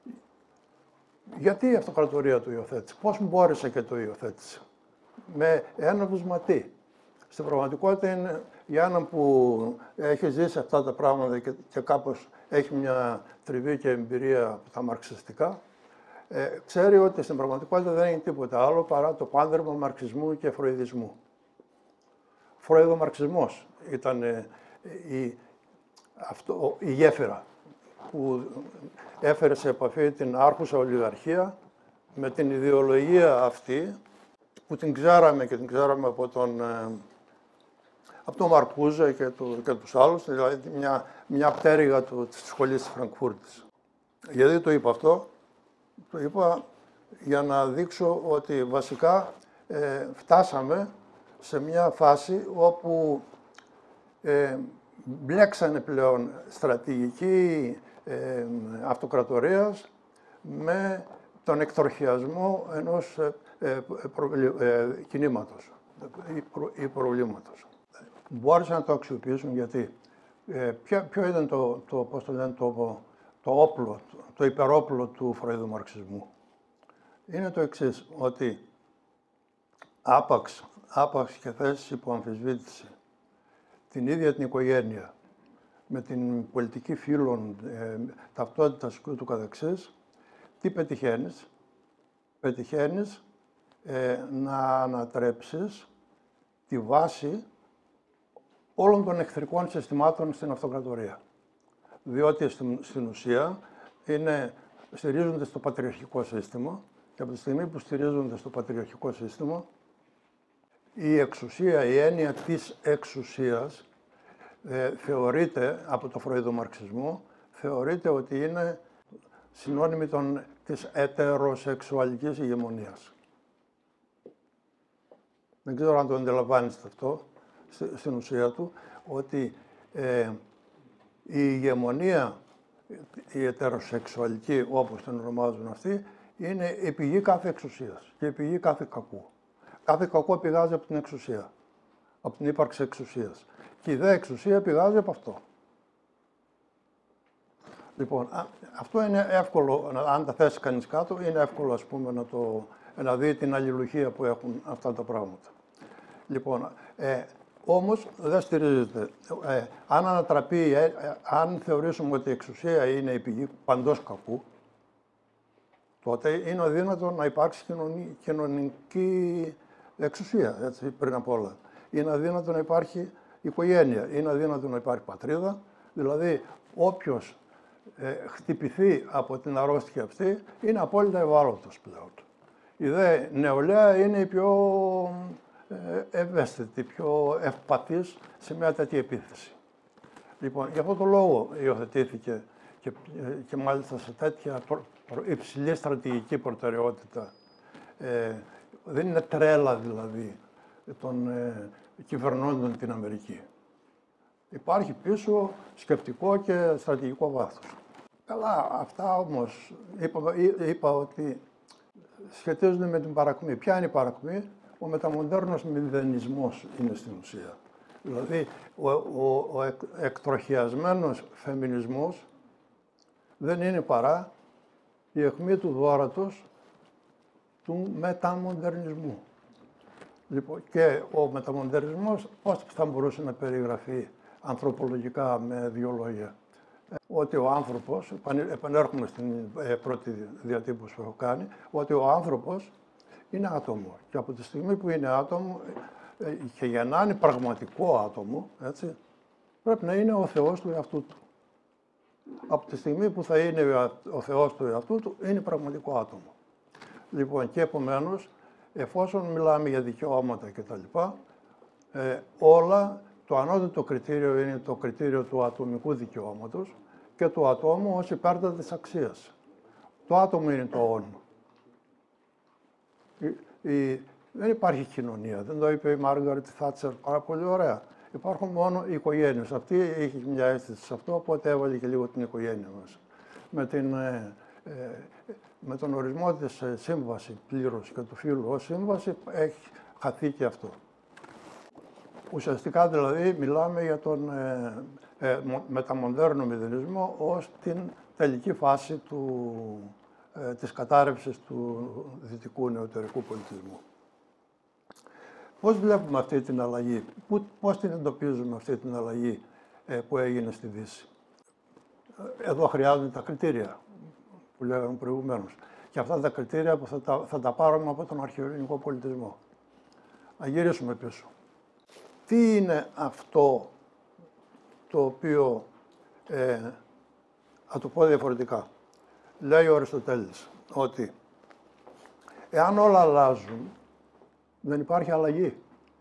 Γιατί η αυτοκρατορία το υιοθέτησε, πώς μπόρεσε και το υιοθέτησε, με έναυσμα τι. Στην πραγματικότητα είναι για έναν που έχει ζήσει αυτά τα πράγματα και, και κάπως έχει μια τριβή και εμπειρία από τα μαρξιστικά, ε, ξέρει ότι στην πραγματικότητα δεν είναι τίποτα άλλο παρά το πάνδρεμα μαρξισμού και φροηδισμού. Φροηδομαρξισμός ήταν ε, η, αυτό, η γέφυρα που έφερε σε επαφή την άρχουσα ολιγαρχία με την ιδεολογία αυτή που την ξέραμε και την ξέραμε από τον, ε, από τον Μαρκούζε και, του, και τους άλλους, δηλαδή μια, μια πτέρυγα του, της σχολής της Φραγκφούρτης. Γιατί το είπα αυτό, το είπα για να δείξω ότι βασικά ε, φτάσαμε σε μια φάση όπου ε, μπλέξανε πλέον στρατηγική ε, αυτοκρατορίας με τον εκτροχιασμό ενός ε, ε, προ, ε, κινήματος ή, προ, ή προβλήματος. Μπόρεσαν να το αξιοποιήσουν γιατί ε, ποιο, ποιο ήταν το, το, πώς το, λένε, το, το όπλο, το, το υπερόπλο του φροηδομαρξισμού. Είναι το εξής, ότι άπαξ, άπαξ και θέσεις υπό αμφισβήτηση την ίδια την οικογένεια, με την πολιτική φύλων, ε, ταυτότητας και ούτω καθεξής, τι πετυχαίνεις. Πετυχαίνεις ε, να ανατρέψεις τη βάση όλων των εχθρικών συστημάτων στην αυτοκρατορία. Διότι στην, στην ουσία είναι, στηρίζονται στο πατριαρχικό σύστημα και από τη στιγμή που στηρίζονται στο πατριαρχικό σύστημα η εξουσία, η έννοια της εξουσίας ε, θεωρείται από το φροηδομαρξισμό, θεωρείται ότι είναι συνώνυμη των, της ετεροσεξουαλικής ηγεμονίας. Δεν ξέρω αν το αντιλαμβάνεστε αυτό, στην ουσία του, ότι ε, η ηγεμονία, η ετεροσεξουαλική, όπως την ονομάζουν αυτοί, είναι η πηγή κάθε εξουσίας και η πηγή κάθε κακού. Κάθε κακό πηγάζει από την εξουσία, από την ύπαρξη εξουσίας. Και η δε εξουσία πηγάζει από αυτό. Λοιπόν, αυτό είναι εύκολο, αν τα θέσει κανείς κάτω, είναι εύκολο, ας πούμε, να, το, να δει την αλληλουχία που έχουν αυτά τα πράγματα. Λοιπόν, ε, όμως δεν στηρίζεται. Ε, αν ανατραπεί, ε, αν θεωρήσουμε ότι η εξουσία είναι η πηγή παντός κακού, τότε είναι αδύνατο να υπάρξει κοινωνική, κοινωνική εξουσία, έτσι, πριν απ' όλα. Είναι αδύνατο να υπάρχει οικογένεια, είναι αδύνατο να υπάρχει πατρίδα, δηλαδή όποιος ε, χτυπηθεί από την αρρώστια αυτή είναι απόλυτα ευάλωτος πλέον. Η δε νεολαία είναι η πιο ε, ευαίσθητη, πιο ευπαθής σε μια τέτοια επίθεση. Λοιπόν, για αυτόν τον λόγο υιοθετήθηκε και, και μάλιστα σε τέτοια υψηλή στρατηγική προτεραιότητα. Ε, δεν είναι τρέλα δηλαδή των ε, κυβερνώντων την Αμερική. Υπάρχει πίσω σκεπτικό και στρατηγικό βάθος. Καλά, αυτά όμως είπα, είπα ότι σχετίζονται με την παρακμή. Ποια είναι η παρακμή? Ο μεταμοντέρνος μηδενισμός είναι στην ουσία. Δηλαδή, ο, ο, ο εκ, εκτροχιασμένος φεμινισμός δεν είναι παρά η αιχμή του δώρατος του μεταμοντερνισμού. Λοιπόν, και ο μεταμοντερνισμός πώς θα μπορούσε να περιγραφεί ανθρωπολογικά με δύο λόγια? Ότι ο άνθρωπος, επανέρχομαι στην πρώτη διατύπωση που έχω κάνει, ότι ο άνθρωπος είναι άτομο. Και από τη στιγμή που είναι άτομο, και για να είναι πραγματικό άτομο, έτσι, πρέπει να είναι ο Θεός του εαυτού του. Από τη στιγμή που θα είναι ο Θεός του εαυτού του, είναι πραγματικό άτομο. Λοιπόν, και επομένως, εφόσον μιλάμε για δικαιώματα κτλ., ε, όλα, το ανώτατο κριτήριο είναι το κριτήριο του ατομικού δικαιώματος και του ατόμου ως υπέρτατης αξίας. Το άτομο είναι το όν. Η, η, δεν υπάρχει κοινωνία. Δεν το είπε η Μάργαρετ Θάτσερ πάρα πολύ ωραία. Υπάρχουν μόνο οι οικογένειες. Αυτή είχε μια αίσθηση σε αυτό, οπότε έβαλε και λίγο την οικογένεια μας. Με, την, ε, ε, με τον ορισμό της ε, σύμβαση πλήρως και του φύλου ως σύμβαση έχει χαθεί και αυτό. Ουσιαστικά δηλαδή μιλάμε για τον ε, ε, μεταμοντέρνο μηδενισμό ως την τελική φάση του, ε, της κατάρρευσης του δυτικού νεωτερικού πολιτισμού. Πώς βλέπουμε αυτή την αλλαγή, πώς την εντοπίζουμε αυτή την αλλαγή ε, που έγινε στη Δύση? Εδώ χρειάζονται τα κριτήρια που λέγαμε προηγουμένως. Και αυτά τα κριτήρια που θα τα, θα τα πάρουμε από τον αρχαιοελληνικό πολιτισμό. Να γυρίσουμε πίσω. Τι είναι αυτό το οποίο, ε, θα το πω διαφορετικά, λέει ο Αριστοτέλης, ότι εάν όλα αλλάζουν, δεν υπάρχει αλλαγή.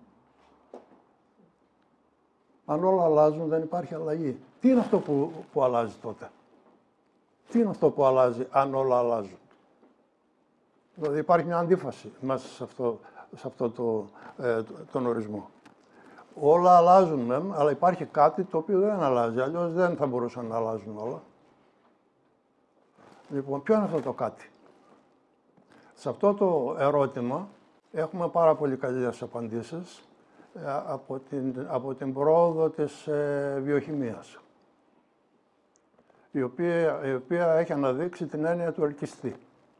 Αν όλα αλλάζουν, δεν υπάρχει αλλαγή. Τι είναι αυτό που, που αλλάζει τότε? Τι είναι αυτό που αλλάζει αν όλα αλλάζουν? Δηλαδή υπάρχει μια αντίφαση μέσα σε αυτό, σε αυτό το, ε, τον ορισμό. Όλα αλλάζουν μεν, αλλά υπάρχει κάτι το οποίο δεν αλλάζει, αλλιώς δεν θα μπορούσαν να αλλάζουν όλα. Λοιπόν, ποιο είναι αυτό το κάτι? Σε αυτό το ερώτημα έχουμε πάρα πολύ καλές απαντήσεις ε, από, την, από την πρόοδο της ε, βιοχημίας, η οποία, η οποία έχει αναδείξει την έννοια του ελκυστή.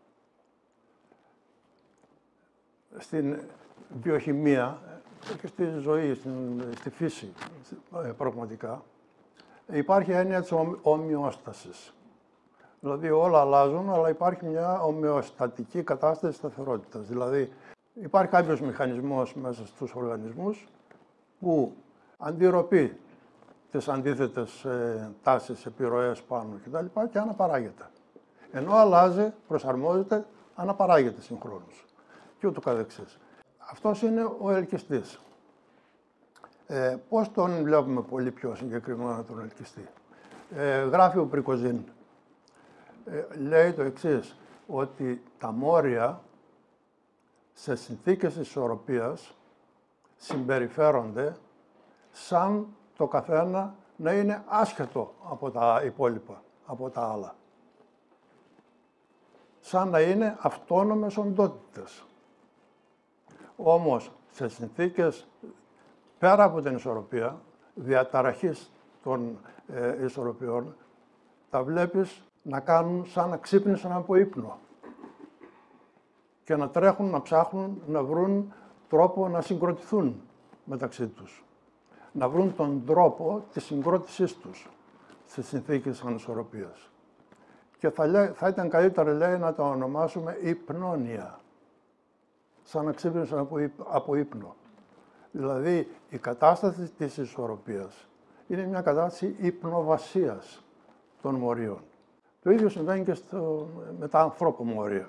Στην βιοχημία και στη ζωή, στην, στη φύση ε, πραγματικά, υπάρχει έννοια της ομοιόστασης. Δηλαδή όλα αλλάζουν, αλλά υπάρχει μια ομοιοστατική κατάσταση σταθερότητας. Δηλαδή υπάρχει κάποιος μηχανισμός μέσα στους οργανισμούς που αντιρροπεί τις αντίθετες ε, τάσεις, επιρροές πάνω κτλ. Και, και αναπαράγεται. Ενώ αλλάζει, προσαρμόζεται, αναπαράγεται συγχρόνως. Και ούτω καθεξής. Αυτός είναι ο ελκυστής. Ε, πώς τον βλέπουμε πολύ πιο συγκεκριμένα τον ελκυστή. Ε, γράφει ο Πρικοζίν. Ε, λέει το εξής, ότι τα μόρια σε συνθήκες ισορροπίας συμπεριφέρονται σαν το καθένα να είναι άσχετο από τα υπόλοιπα, από τα άλλα. Σαν να είναι αυτόνομες οντότητες. Όμως, σε συνθήκες πέρα από την ισορροπία, διαταραχής των ε, ισορροπιών, τα βλέπεις να κάνουν σαν να ξύπνησαν από ύπνο και να τρέχουν, να ψάχνουν, να βρουν τρόπο να συγκροτηθούν μεταξύ τους. Να βρουν τον τρόπο της συγκρότησής τους στις συνθήκες ανισορροπίας. Και θα, λέ, θα ήταν καλύτερα, λέει, να τα ονομάσουμε υπνόνια, σαν να ξύπνησαν από, από ύπνο. Δηλαδή, η κατάσταση της ισορροπίας είναι μια κατάσταση υπνοβασίας των μορίων. Το ίδιο συμβαίνει και στο, με τα ανθρωπομορία.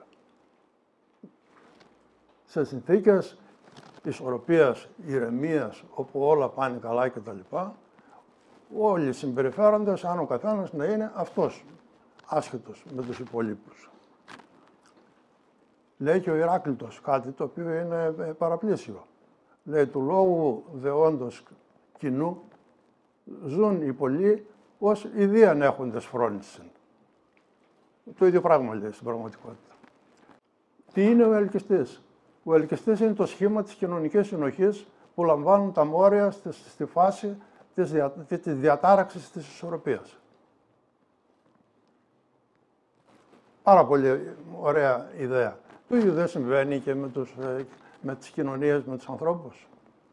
Σε συνθήκες ισορροπίας, ηρεμίας, όπου όλα πάνε καλά κτλ. Όλοι συμπεριφέρονται σαν ο καθένας να είναι αυτός, άσχετος με τους υπολείπους. Λέει και ο Ηράκλειτος κάτι το οποίο είναι παραπλήσιο. Λέει, του λόγου δεόντος κοινού ζουν οι πολλοί ως ιδίανέχοντες φρόνησιν. Το ίδιο πράγμα λέει στην πραγματικότητα. Τι είναι ο ελκυστής? Ο ελκυστής είναι το σχήμα της κοινωνικής συνοχής που λαμβάνουν τα μόρια στη, στη φάση της, δια, της διατάραξης της ισορροπίας. Πάρα πολύ ωραία ιδέα. Το ίδιο δεν συμβαίνει και με, τους, με τις κοινωνίες, με τους ανθρώπους.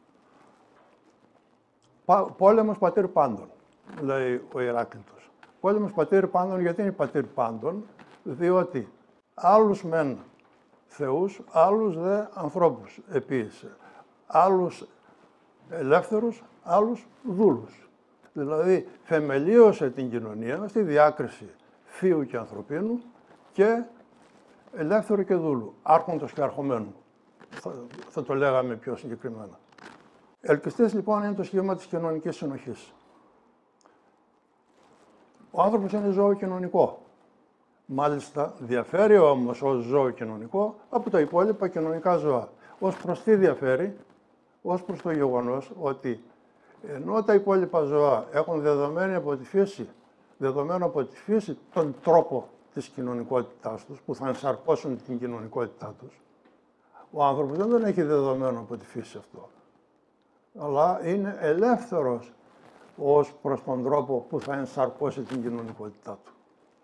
Πόλεμος πατήρ πάντων, λέει ο Ηράκλειτος. Πόλεμος πατήρ πάντων, γιατί είναι πατήρ πάντων? Διότι άλλους μεν θεούς, άλλους δε ανθρώπους επίησε. Άλλους ελεύθερους, άλλους δούλους. Δηλαδή, θεμελίωσε την κοινωνία στη διάκριση θείου και ανθρωπίνου και ελεύθερου και δούλου, άρχοντος και αρχομένου. Θα, θα το λέγαμε πιο συγκεκριμένα. Ελκυστής λοιπόν είναι το σχήμα της κοινωνικής συνοχής. Ο άνθρωπος είναι ζώο κοινωνικό. Μάλιστα διαφέρει όμως ως ζώο κοινωνικό από τα υπόλοιπα κοινωνικά ζώα. Ως προς τι διαφέρει? Ως προς το γεγονός ότι ενώ τα υπόλοιπα ζώα έχουν δεδομένη από τη φύση, δεδομένο από τη φύση τον τρόπο της κοινωνικότητάς τους, που θα ενσαρκώσουν την κοινωνικότητά τους, ο άνθρωπος δεν τον έχει δεδομένο από τη φύση αυτό, αλλά είναι ελεύθερος ως προς τον τρόπο που θα ενσαρκώσει την κοινωνικότητά του.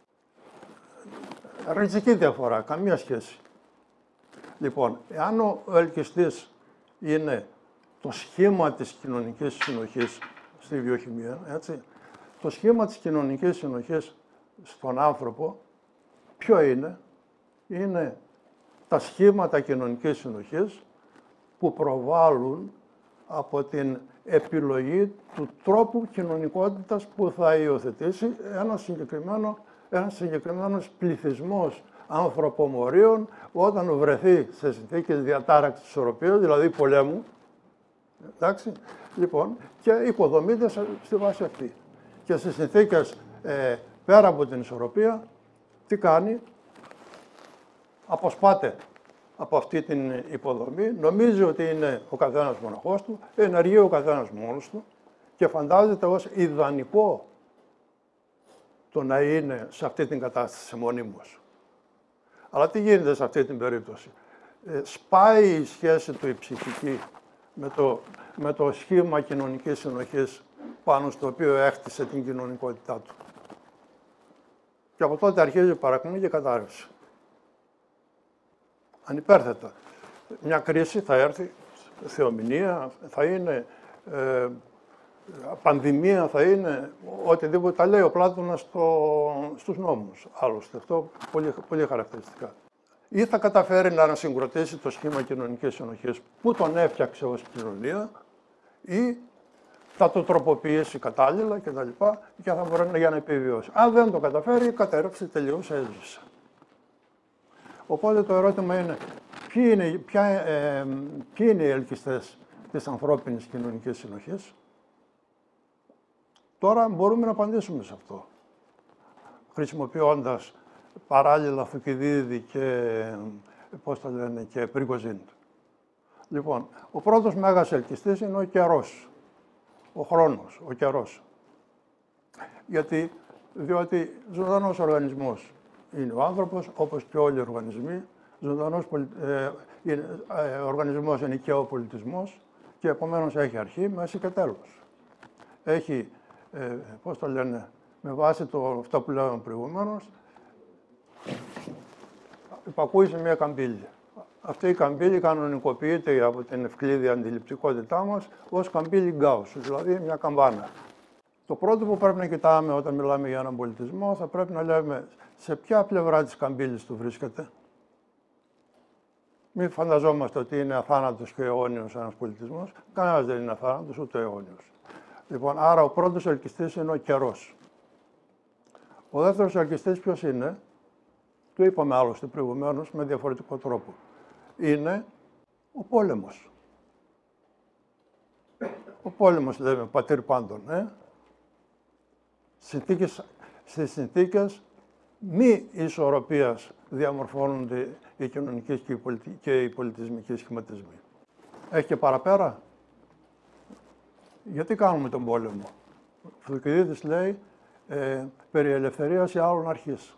Ριζική διαφορά, καμία σχέση. Λοιπόν, εάν ο ελκυστής είναι το σχήμα της κοινωνικής συνοχής στη βιοχημία, έτσι, το σχήμα της κοινωνικής συνοχής στον άνθρωπο, ποιο είναι? Είναι τα σχήματα κοινωνικής συνοχής που προβάλλουν από την επιλογή του τρόπου κοινωνικότητας που θα υιοθετήσει ένα συγκεκριμένο, ένας συγκεκριμένος πληθυσμός ανθρωπομορίων όταν βρεθεί σε συνθήκες διατάραξης της ισορροπίας, δηλαδή πολέμου, εντάξει, λοιπόν, και οικοδομείται στη βάση αυτή. Και σε συνθήκες ε, πέρα από την ισορροπία, τι κάνει? Αποσπάται από αυτή την υποδομή, νομίζει ότι είναι ο καθένας μοναχός του, ενεργεί ο καθένας μόνος του και φαντάζεται ως ιδανικό το να είναι σε αυτή την κατάσταση μονίμως. Αλλά τι γίνεται σε αυτή την περίπτωση? Ε, σπάει η σχέση του η ψυχική με το, με το σχήμα κοινωνικής συνοχής πάνω στο οποίο έχτισε την κοινωνικότητά του. Και από τότε αρχίζει η παρακμή και κατάρρευση. Ανυπέρθετα. Μια κρίση θα έρθει, θεομηνία, θα είναι, ε, πανδημία θα είναι, οτιδήποτε τα λέει ο Πλάτωνας στο, στους νόμους. Άλλωστε, αυτό πολύ, πολύ χαρακτηριστικά. Ή θα καταφέρει να ανασυγκροτήσει το σχήμα κοινωνικής συνοχής που τον έφτιαξε ως κοινωνία, ή θα το τροποποιήσει κατάλληλα και τα λοιπά και θα μπορεί για να επιβιώσει. Αν δεν το καταφέρει, κατέρευσε, τελείωσε, έζησε. Οπότε το ερώτημα είναι, Ποιοι είναι, ποια, ε, ποιοι είναι οι ελκυστές της ανθρώπινης κοινωνικής συνοχής? Τώρα μπορούμε να απαντήσουμε σε αυτό, χρησιμοποιώντας παράλληλα Θουκυδίδη και, πώς το λένε, και Πριγκοζίν. Λοιπόν, ο πρώτος μέγας ελκυστής είναι ο καιρός, ο χρόνος, ο καιρός. Γιατί, διότι ζωντανός οργανισμός είναι ο άνθρωπος, όπως και όλοι οι οργανισμοί. Ζωντανός ε, είναι, ε, οργανισμός είναι και ο πολιτισμός και επομένως έχει αρχή, μέση και τέλος. Έχει, ε, πώς το λένε, με βάση το, αυτό που λέγαμε προηγουμένως, υπακούει σε μια καμπύλη. Αυτή η καμπύλη κανονικοποιείται από την ευκλήδη αντιληπτικότητά μας ως καμπύλη Γκάους, δηλαδή μια καμπάνα. Το πρώτο που πρέπει να κοιτάμε όταν μιλάμε για έναν πολιτισμό, θα πρέπει να λέμε σε ποια πλευρά της καμπύλης του βρίσκεται. Μην φανταζόμαστε ότι είναι αθάνατος και αιώνιος ένας πολιτισμός. Κανένας δεν είναι αθάνατος, ούτε αιώνιος. Λοιπόν, άρα ο πρώτος ελκυστής είναι ο καιρός. Ο δεύτερος ελκυστής ποιος είναι? Το είπαμε άλλωστε προηγουμένως με διαφορετικό τρόπο. Είναι ο πόλεμος. Ο πόλεμος λέμε πατήρ πάντων. Ε? Συνθήκες, στις συνθήκες μη ισορροπίας διαμορφώνονται οι κοινωνικοί και οι, πολιτι... και οι πολιτισμικοί σχηματισμοί. Έχει και παραπέρα. Γιατί κάνουμε τον πόλεμο? Ο Θουκυδίδης λέει ε, περί ελευθερίας ή άλλων αρχής.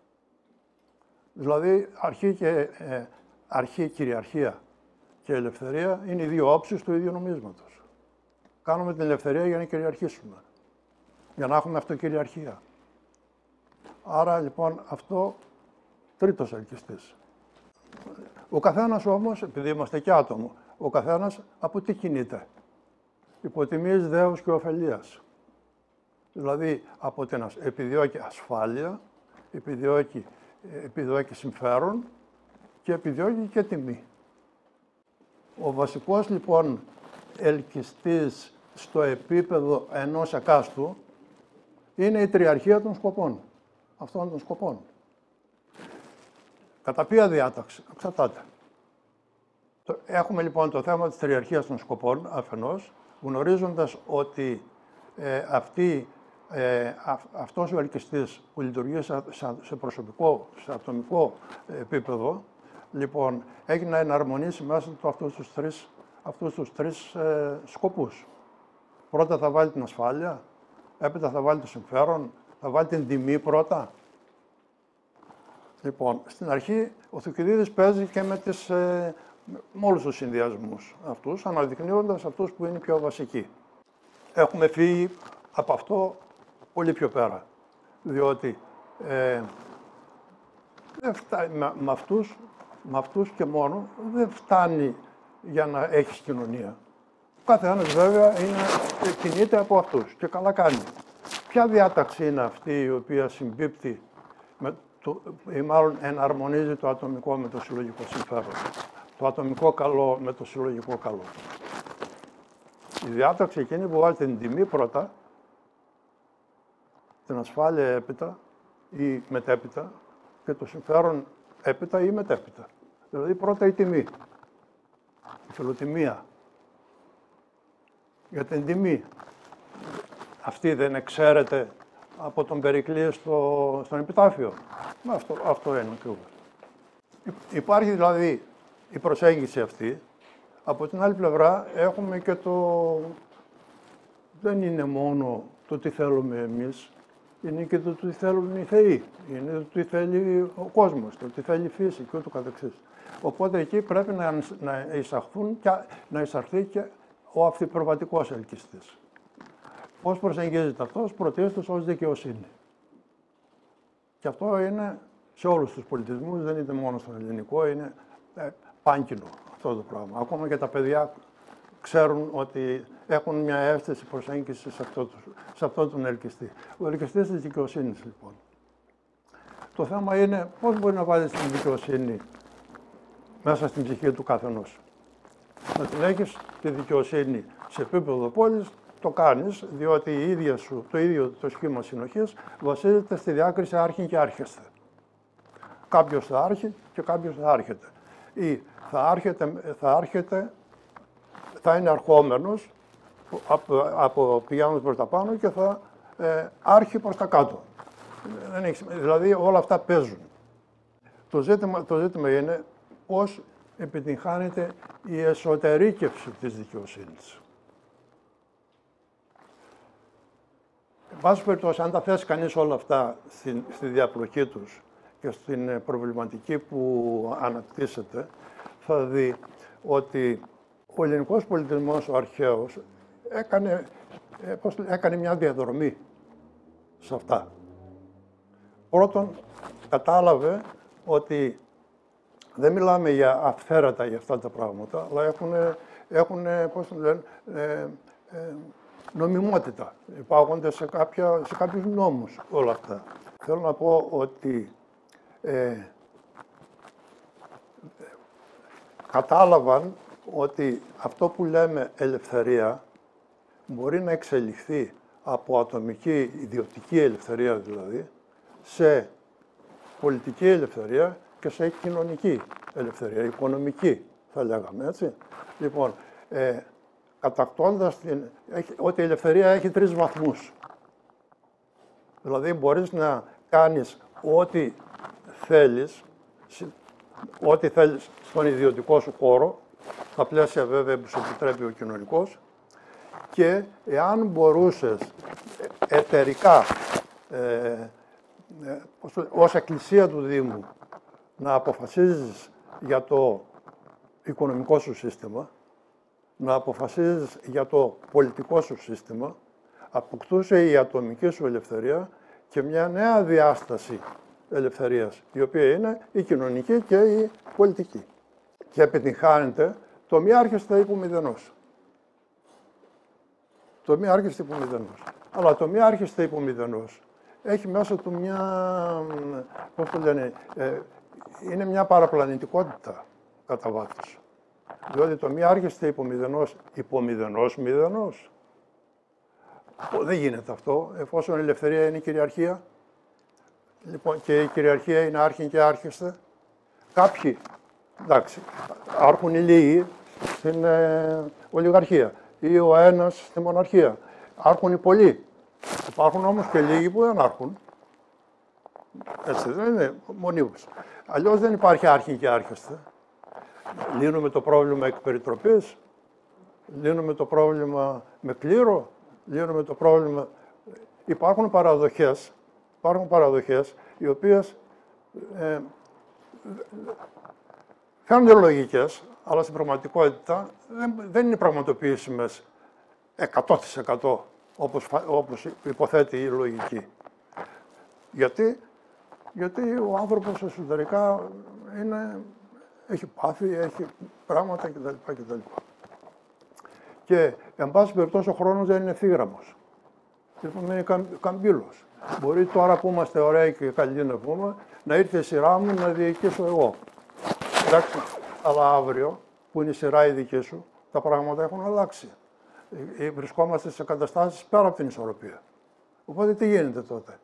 Δηλαδή αρχή, και, ε, αρχή, κυριαρχία και ελευθερία είναι οι δύο όψεις του ίδιου νομίσματος. Κάνουμε την ελευθερία για να κυριαρχήσουμε, για να έχουμε αυτοκυριαρχία. Άρα λοιπόν αυτό τρίτος ελκυστής. Ο καθένας όμως, επειδή είμαστε και άτομο, ο καθένας από τι κινείται? Υποτιμής δέους και ωφελίας. Δηλαδή από την επιδιώκει ασφάλεια, επιδιώκει, επιδιώκει συμφέρον και επιδιώκει και τιμή. Ο βασικός λοιπόν ελκυστής στο επίπεδο ενός εκάστου είναι η τριαρχία των σκοπών, αυτών των σκοπών. Κατά ποια διάταξη? Εξαρτάται. Έχουμε λοιπόν το θέμα της τριαρχίας των σκοπών αφενός, γνωρίζοντας ότι ε, αυτή, ε, α, αυτός ο ελκυστής που λειτουργεί σε, σε προσωπικό, σε ατομικό επίπεδο, λοιπόν, έχει να εναρμονίσει μέσα του αυτούς τους τρεις, αυτούς τους τρεις ε, σκοπούς. Πρώτα θα βάλει την ασφάλεια, έπειτα θα βάλει το συμφέρον, θα βάλει την τιμή πρώτα. Λοιπόν, στην αρχή ο Θουκυδίδης παίζει και με, τις, ε, με όλους τους συνδυασμούς αυτούς, αναδεικνύοντας αυτούς που είναι πιο βασικοί. Έχουμε φύγει από αυτό πολύ πιο πέρα, διότι ε, δεν φτάνει, με, με, αυτούς, με αυτούς και μόνο δεν φτάνει για να έχεις κοινωνία. Ο καθένας βέβαια είναι, κινείται από αυτούς και καλά κάνει. Ποια διάταξη είναι αυτή η οποία συμπίπτει με το, ή μάλλον εναρμονίζει το ατομικό με το συλλογικό συμφέρον, το ατομικό καλό με το συλλογικό καλό? Η διάταξη εκείνη που βάλει την τιμή πρώτα, την ασφάλεια έπειτα ή μετέπειτα και το συμφέρον έπειτα ή μετέπειτα. Δηλαδή πρώτα η τιμή, η φιλοτιμία. Για την τιμή, αυτή δεν εξαίρεται από τον Περικλή στο, στον Επιτάφιο? Αυτό, αυτό είναι ακριβώς. Υπάρχει δηλαδή η προσέγγιση αυτή. Από την άλλη πλευρά έχουμε και το... Δεν είναι μόνο το τι θέλουμε εμείς, είναι και το τι θέλουν οι θεοί. Είναι το τι θέλει ο κόσμος, το τι θέλει η φύση και ούτω καθεξής. Οπότε εκεί πρέπει να, να, εισαχθούν και, να εισαχθεί και ο αυθυπροβατικός ελκυστής. Πώς προσεγγίζεται αυτός? Πρωτίστως ως δικαιοσύνη. Και αυτό είναι σε όλους τους πολιτισμούς, δεν είναι μόνο στον ελληνικό, είναι ε, πάνκινο αυτό το πράγμα. Ακόμα και τα παιδιά ξέρουν ότι έχουν μια αίσθηση προσέγγιση σε αυτό, σε αυτό τον ελκυστή. Ο ελκυστής της δικαιοσύνης λοιπόν. Το θέμα είναι πώς μπορεί να βάλεις την δικαιοσύνη μέσα στην ψυχή του καθενός. Να την έχεις τη δικαιοσύνη σε επίπεδο πόλης, το κάνεις, διότι η ίδια σου, το ίδιο το σχήμα συνοχής βασίζεται στη διάκριση άρχην και άρχεσθε. Κάποιος θα άρχει και κάποιος θα άρχεται. Ή θα άρχεται, θα άρχεται, θα είναι αρχόμενος από, από πηγαίνοντας προς τα πάνω και θα ε, άρχει προς τα κάτω. Δεν έχει, δηλαδή όλα αυτά παίζουν. Το ζήτημα, το ζήτημα είναι πώς επιτυγχάνεται η εσωτερήκευση της δικαιοσύνης. Εν πάση περιπτώσει, αν τα θέσει κανείς όλα αυτά στη, στη διαπλοκή τους και στην προβληματική που αναπτύσσεται, θα δει ότι ο ελληνικός πολιτισμός, ο αρχαίος, έκανε, πώς, έκανε μια διαδρομή σε αυτά. Πρώτον, κατάλαβε ότι δεν μιλάμε για αυθαίρετα για αυτά τα πράγματα, αλλά έχουν, έχουν πώς το λένε, ε, ε, νομιμότητα. Υπάρχονται σε, κάποια, σε κάποιους νόμους όλα αυτά. Θέλω να πω ότι ε, κατάλαβαν ότι αυτό που λέμε ελευθερία μπορεί να εξελιχθεί από ατομική, ιδιωτική ελευθερία δηλαδή, σε πολιτική ελευθερία και σε κοινωνική ελευθερία, οικονομική θα λέγαμε, έτσι. Λοιπόν, ε, κατακτώντας την, έχει, ότι η ελευθερία έχει τρεις βαθμούς. Δηλαδή μπορείς να κάνεις ό,τι θέλεις, ό,τι θέλεις στον ιδιωτικό σου χώρο, στα πλαίσια βέβαια που σου επιτρέπει ο κοινωνικός, και εάν μπορούσες εταιρικά, ε, ως εκκλησία του Δήμου, να αποφασίζεις για το οικονομικό σου σύστημα, να αποφασίζεις για το πολιτικό σου σύστημα, αποκτούσε η ατομική σου ελευθερία και μια νέα διάσταση ελευθερίας, η οποία είναι η κοινωνική και η πολιτική. Και επιτυγχάνεται το μη άρχιστε υπό μηδενός. Το μη άρχιστε υπό μηδενός. Αλλά το μη άρχιστε υπό μηδενός έχει μέσα του μια, πώς το λένε, ε, είναι μια παραπλανητικότητα κατά βάθος. Διότι το μη άρχιστε υπό μηδενός, υπό μηδενός, μηδενός. Δεν γίνεται αυτό, εφόσον η ελευθερία είναι η κυριαρχία. Λοιπόν, και η κυριαρχία είναι άρχιν και άρχιστε. Κάποιοι, εντάξει, άρχουν οι λίγοι στην ε, ολιγαρχία ή ο ένας στη μοναρχία. Άρχουν οι πολλοί. Υπάρχουν όμως και λίγοι που δεν άρχουν. Έτσι δεν είναι, μονίμως. Αλλιώς δεν υπάρχει άρχιν και άρχιστε. Λύνουμε το πρόβλημα εκ περιτροπής, λύνουμε το πρόβλημα με κλήρο, λύνουμε το πρόβλημα... Υπάρχουν παραδοχές, υπάρχουν παραδοχές οι οποίες ε, φαίνονται λογικές, αλλά στην πραγματικότητα δεν, δεν είναι πραγματοποιήσιμες εκατό τοις εκατό όπως, όπως υποθέτει η λογική. Γιατί, γιατί ο άνθρωπος εσωτερικά είναι... έχει πάθει, έχει πράγματα κτλ. κτλ. Και, εν πάση περιπτώσει, ο χρόνος δεν είναι ευθύγραμμος. Λοιπόν, είναι καμ, καμπύλος. Μπορεί τώρα που είμαστε ωραίοι και καλοί να πούμε, να ήρθε η σειρά μου να διοικήσω εγώ. Εντάξει, αλλά αύριο, που είναι η σειρά η δική σου, τα πράγματα έχουν αλλάξει. Βρισκόμαστε σε καταστάσεις πέρα από την ισορροπία. Οπότε τι γίνεται τότε?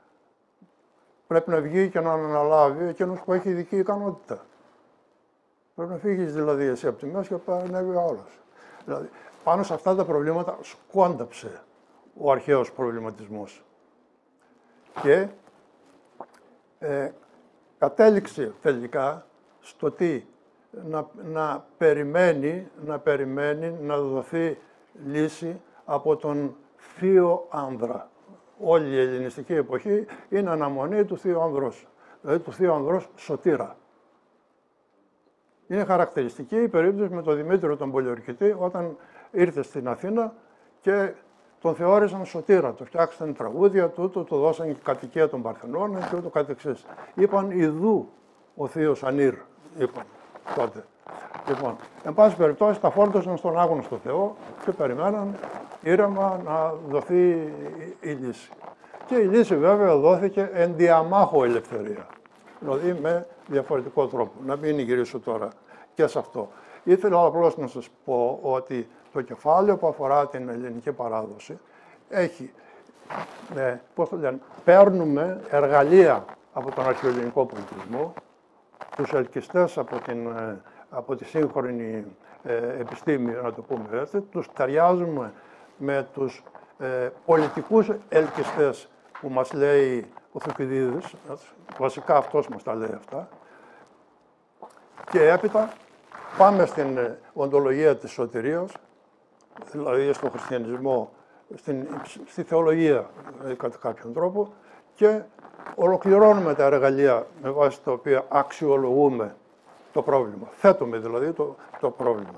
Πρέπει να βγει και να αναλάβει εκείνος που έχει ειδική ικανότητα. Πρέπει να φύγεις δηλαδή εσύ από τη μέση και να ανέβει ο άλλος. Δηλαδή, πάνω σε αυτά τα προβλήματα σκόνταψε ο αρχαίος προβληματισμός. Και ε, κατέληξε τελικά στο τι να, να, περιμένει, να περιμένει να δοθεί λύση από τον θείο άνδρα. Όλη η ελληνιστική εποχή είναι αναμονή του θείου ανδρός, δηλαδή του θείου ανδρός σωτήρα. Είναι χαρακτηριστική η περίπτωση με τον Δημήτριο τον Πολιορκητή, όταν ήρθε στην Αθήνα και τον θεώρησαν σωτήρα. Το φτιάξαν τραγούδια του, το, το δώσαν και κατοικία των Παρθενών και ούτω καθεξής. Είπαν ιδού ο θείος Ανήρ, είπαν τότε. Λοιπόν, εν πάση περιπτώσει τα φόρτωσαν στον άγνωστο Θεό και περιμέναν ήρεμα να δοθεί η, η λύση. Και η λύση βέβαια δόθηκε εν διαμάχο ελευθερία. Δηλαδή με διαφορετικό τρόπο. Να μην γυρίσω τώρα και σε αυτό. Ήθελα απλώς να σας πω ότι το κεφάλαιο που αφορά την ελληνική παράδοση έχει, ε, πώς το λένε, παίρνουμε εργαλεία από τον αρχαιοελληνικό πολιτισμό, τους ελκυστές από την, από τη σύγχρονη ε, επιστήμη, να το πούμε έτσι, τους ταιριάζουμε με τους ε, πολιτικούς ελκυστές που μας λέει ο Θουκυδίδης, βασικά αυτός μας τα λέει αυτά. Και έπειτα πάμε στην οντολογία της σωτηρίας, δηλαδή στον χριστιανισμό, στην, στη θεολογία δηλαδή, κατά κάποιον τρόπο, και ολοκληρώνουμε τα εργαλεία με βάση τα οποία αξιολογούμε το πρόβλημα. Θέτουμε δηλαδή το, το πρόβλημα.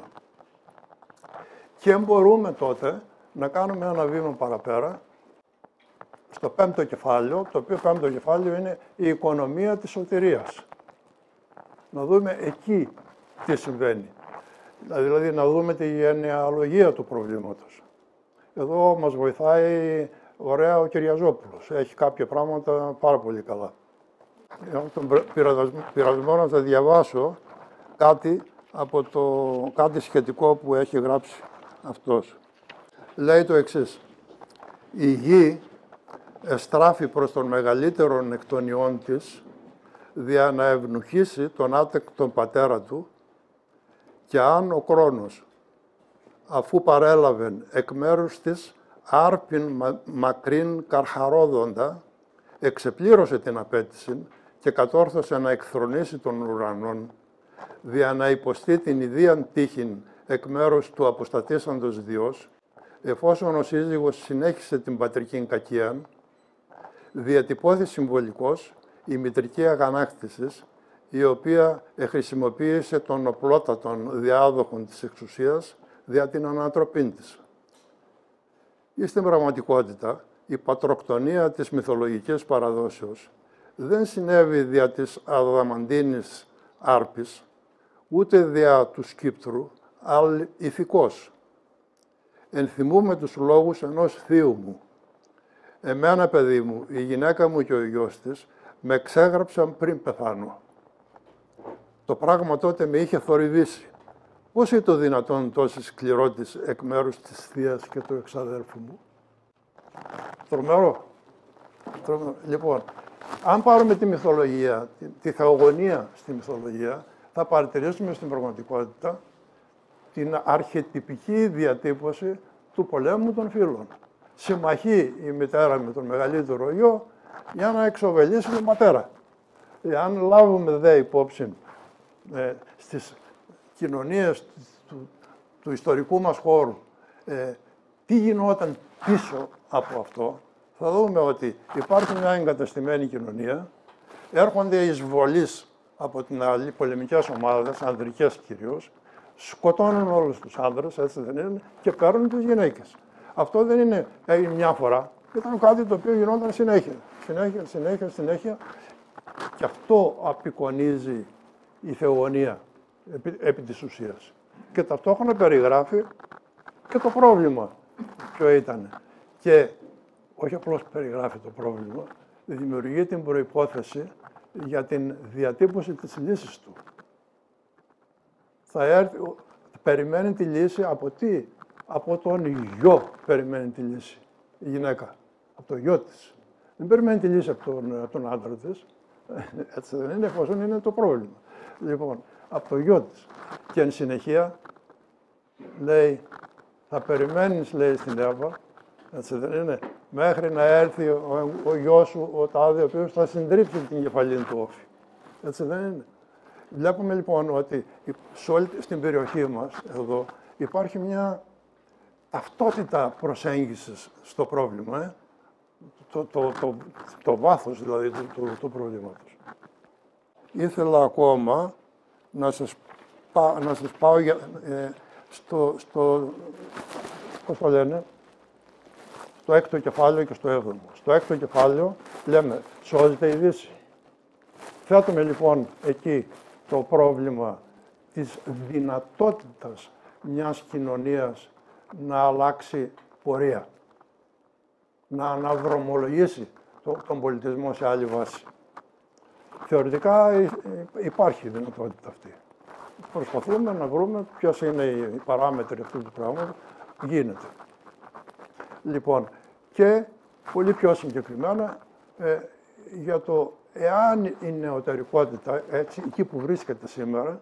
Και μπορούμε τότε να κάνουμε ένα βήμα παραπέρα στο πέμπτο κεφάλαιο, το οποίο πέμπτο κεφάλαιο είναι η οικονομία της σωτηρίας. Να δούμε εκεί τι συμβαίνει. Δηλαδή να δούμε τη γενεαλογία του προβλήματος. Εδώ μας βοηθάει ωραία ο Κυριαζόπουλος. Έχει κάποια πράγματα πάρα πολύ καλά. Έχω τον πειρασμό να θα διαβάσω κάτι από το κάτι σχετικό που έχει γράψει αυτός. Λέει το εξής. Η γη εστράφει προς τον μεγαλύτερον εκ των ιών της, δια να ευνουχίσει τον άτεκτον πατέρα του, και αν ο Κρόνος, αφού παρέλαβεν εκ μέρους της άρπιν μα, μακρύν καρχαρόδοντα, εξεπλήρωσε την απέτηση και κατόρθωσε να εκθρονήσει των ουρανών, δια να υποστεί την ιδίαν τύχην εκ μέρους του αποστατήσαντος Διός, εφόσον ο σύζυγος συνέχισε την πατρική κακίαν, διατυπώθη συμβολικός η μητρική αγανάκτησης, η οποία χρησιμοποίησε των οπλότατων διάδοχων της εξουσίας δια την ανατροπή της. Ή στην πραγματικότητα, η πατροκτονία της μυθολογικής παραδόσεως δεν συνέβη δια της αδαμαντίνης άρπης, ούτε δια του σκύπτρου, αλλά ηθικός. Ενθυμούμε τους λόγους ενός θείου μου. Εμένα, παιδί μου, η γυναίκα μου και ο γιος της με ξέγραψαν πριν πεθάνω. Το πράγμα τότε με είχε θορυβήσει. Πώς είναι το δυνατόν τόση σκληρότης εκ μέρους της θείας και του εξαδέλφου μου. Τρομερό. Τρομερό. Λοιπόν, αν πάρουμε τη μυθολογία, τη, τη θεογονία στη μυθολογία, θα παρατηρήσουμε στην πραγματικότητα την αρχετυπική διατύπωση του πολέμου των φίλων. Συμμαχεί η μητέρα με τον μεγαλύτερο γιο για να εξοβελήσει τον πατέρα. Αν λάβουμε δε υπόψη ε, στις κοινωνίες του, του ιστορικού μας χώρου ε, τι γινόταν πίσω από αυτό, θα δούμε ότι υπάρχει μια εγκαταστημένη κοινωνία, έρχονται εισβολείς από την άλλη πολεμικές ομάδες, ανδρικές κυρίως, σκοτώνουν όλους τους άντρες, έτσι δεν είναι, και παίρνουν τις γυναίκες. Αυτό δεν είναι έγινε μια φορά, ήταν κάτι το οποίο γινόταν συνέχεια, συνέχεια, συνέχεια, συνέχεια, και αυτό απεικονίζει η θεογονία επί, επί της ουσίας. Και ταυτόχρονα περιγράφει και το πρόβλημα ποιο ήταν. Και όχι απλώς περιγράφει το πρόβλημα, δημιουργεί την προϋπόθεση για την διατύπωση της λύσης του. Θα έρθει, περιμένει τη λύση από τι? Από τον γιο περιμένει τη λύση, η γυναίκα, από το γιο της. Δεν περιμένει τη λύση από τον, από τον άντρα της, έτσι δεν είναι, εφόσον είναι το πρόβλημα. Λοιπόν, από το γιο της. Και εν συνεχεία, λέει, θα περιμένεις, λέει στην Εύα, έτσι δεν είναι, μέχρι να έρθει ο, ο γιος σου, ο τάδε, ο οποίος θα συντρίψει την κεφαλή του όφη. Έτσι δεν είναι. Βλέπουμε λοιπόν ότι σε όλη, στην περιοχή μας, εδώ, υπάρχει μια ταυτότητα προσέγγισης στο πρόβλημα, ε? το, το, το, το βάθος δηλαδή του, του, του προβλήματος. Ήθελα ακόμα να σας, πά, να σας πάω για, ε, στο, στο, πώς το λένε, στο έκτο κεφάλαιο και στο έβδομο. Στο έκτο κεφάλαιο λέμε σώζεται η Δύση. Θέτουμε λοιπόν εκεί το πρόβλημα της δυνατότητας μιας κοινωνίας να αλλάξει πορεία, να αναδρομολογήσει το, τον πολιτισμό σε άλλη βάση. Θεωρητικά υπάρχει η δυνατότητα αυτή. Προσπαθούμε να βρούμε ποιες είναι οι παράμετροι αυτού του πράγματος. Γίνεται. Λοιπόν, και πολύ πιο συγκεκριμένα ε, για το εάν η νεωτερικότητα, έτσι, εκεί που βρίσκεται σήμερα,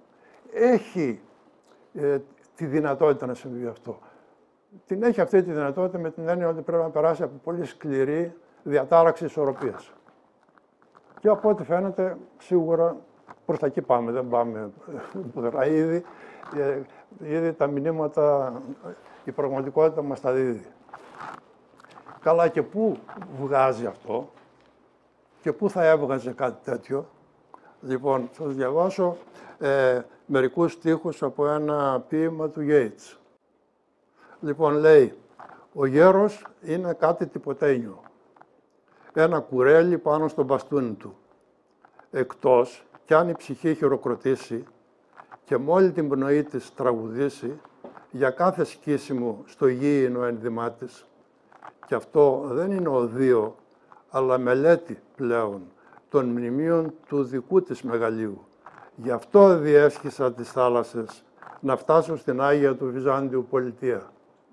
έχει ε, τη δυνατότητα να συμβεί αυτό. Την έχει αυτή τη δυνατότητα με την έννοια ότι πρέπει να περάσει από πολύ σκληρή διατάραξη ισορροπίας. Και από ό,τι φαίνεται, σίγουρα προς τα εκεί πάμε, δεν πάμε πουθενά. Ήδη, ήδη τα μηνύματα, η πραγματικότητα μας τα δίδει. Καλά, και πού βγάζει αυτό και πού θα έβγαζε κάτι τέτοιο. Λοιπόν, θα σας διαβάσω ε, μερικούς στίχους από ένα ποίημα του Yeats. Λοιπόν, λέει, ο γέρος είναι κάτι τυποτένιο, ένα κουρέλι πάνω στο μπαστούνι του. Εκτός, κι αν η ψυχή χειροκροτήσει και μόλι την πνοή της τραγουδήσει, για κάθε σκίσιμο στο γήινο ένδυμά της. Και αυτό δεν είναι οδείο, αλλά μελέτη πλέον των μνημείων του δικού της μεγαλείου. Γι' αυτό διέσχισα τις θάλασσες, να φτάσω στην Άγια του Βυζάντιου πολιτεία.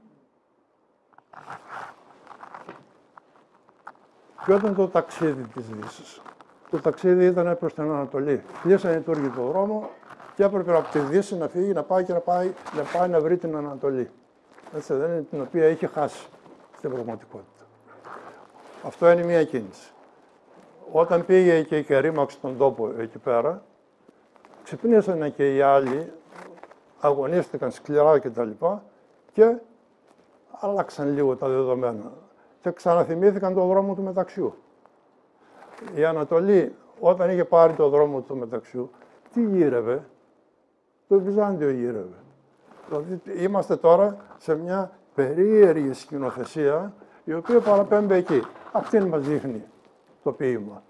Ποιο ήταν το ταξίδι της Δύσης? Το ταξίδι ήταν προς την Ανατολή. Κλείσανε οι Τούρκοι τον δρόμο και έπρεπε από τη Δύση να φύγει, να πάει και να πάει να, πάει να βρει την Ανατολή. Έτσι, δεν είναι, την οποία είχε χάσει στην πραγματικότητα. Αυτό είναι μία κίνηση. Όταν πήγε και είχε ρήμαξει τον τόπο εκεί πέρα, ξυπνήσανε και οι άλλοι, αγωνίστηκαν σκληρά κτλ. Και, και άλλαξαν λίγο τα δεδομένα και ξαναθυμήθηκαν τον δρόμο του μεταξιού. Η Ανατολή, όταν είχε πάρει τον δρόμο του μεταξιού, τι γύρευε? Το Βυζάντιο γύρευε. Δηλαδή, είμαστε τώρα σε μια περίεργη σκηνοθεσία, η οποία παραπέμπει εκεί. Αυτήν μας δείχνει το ποίημα.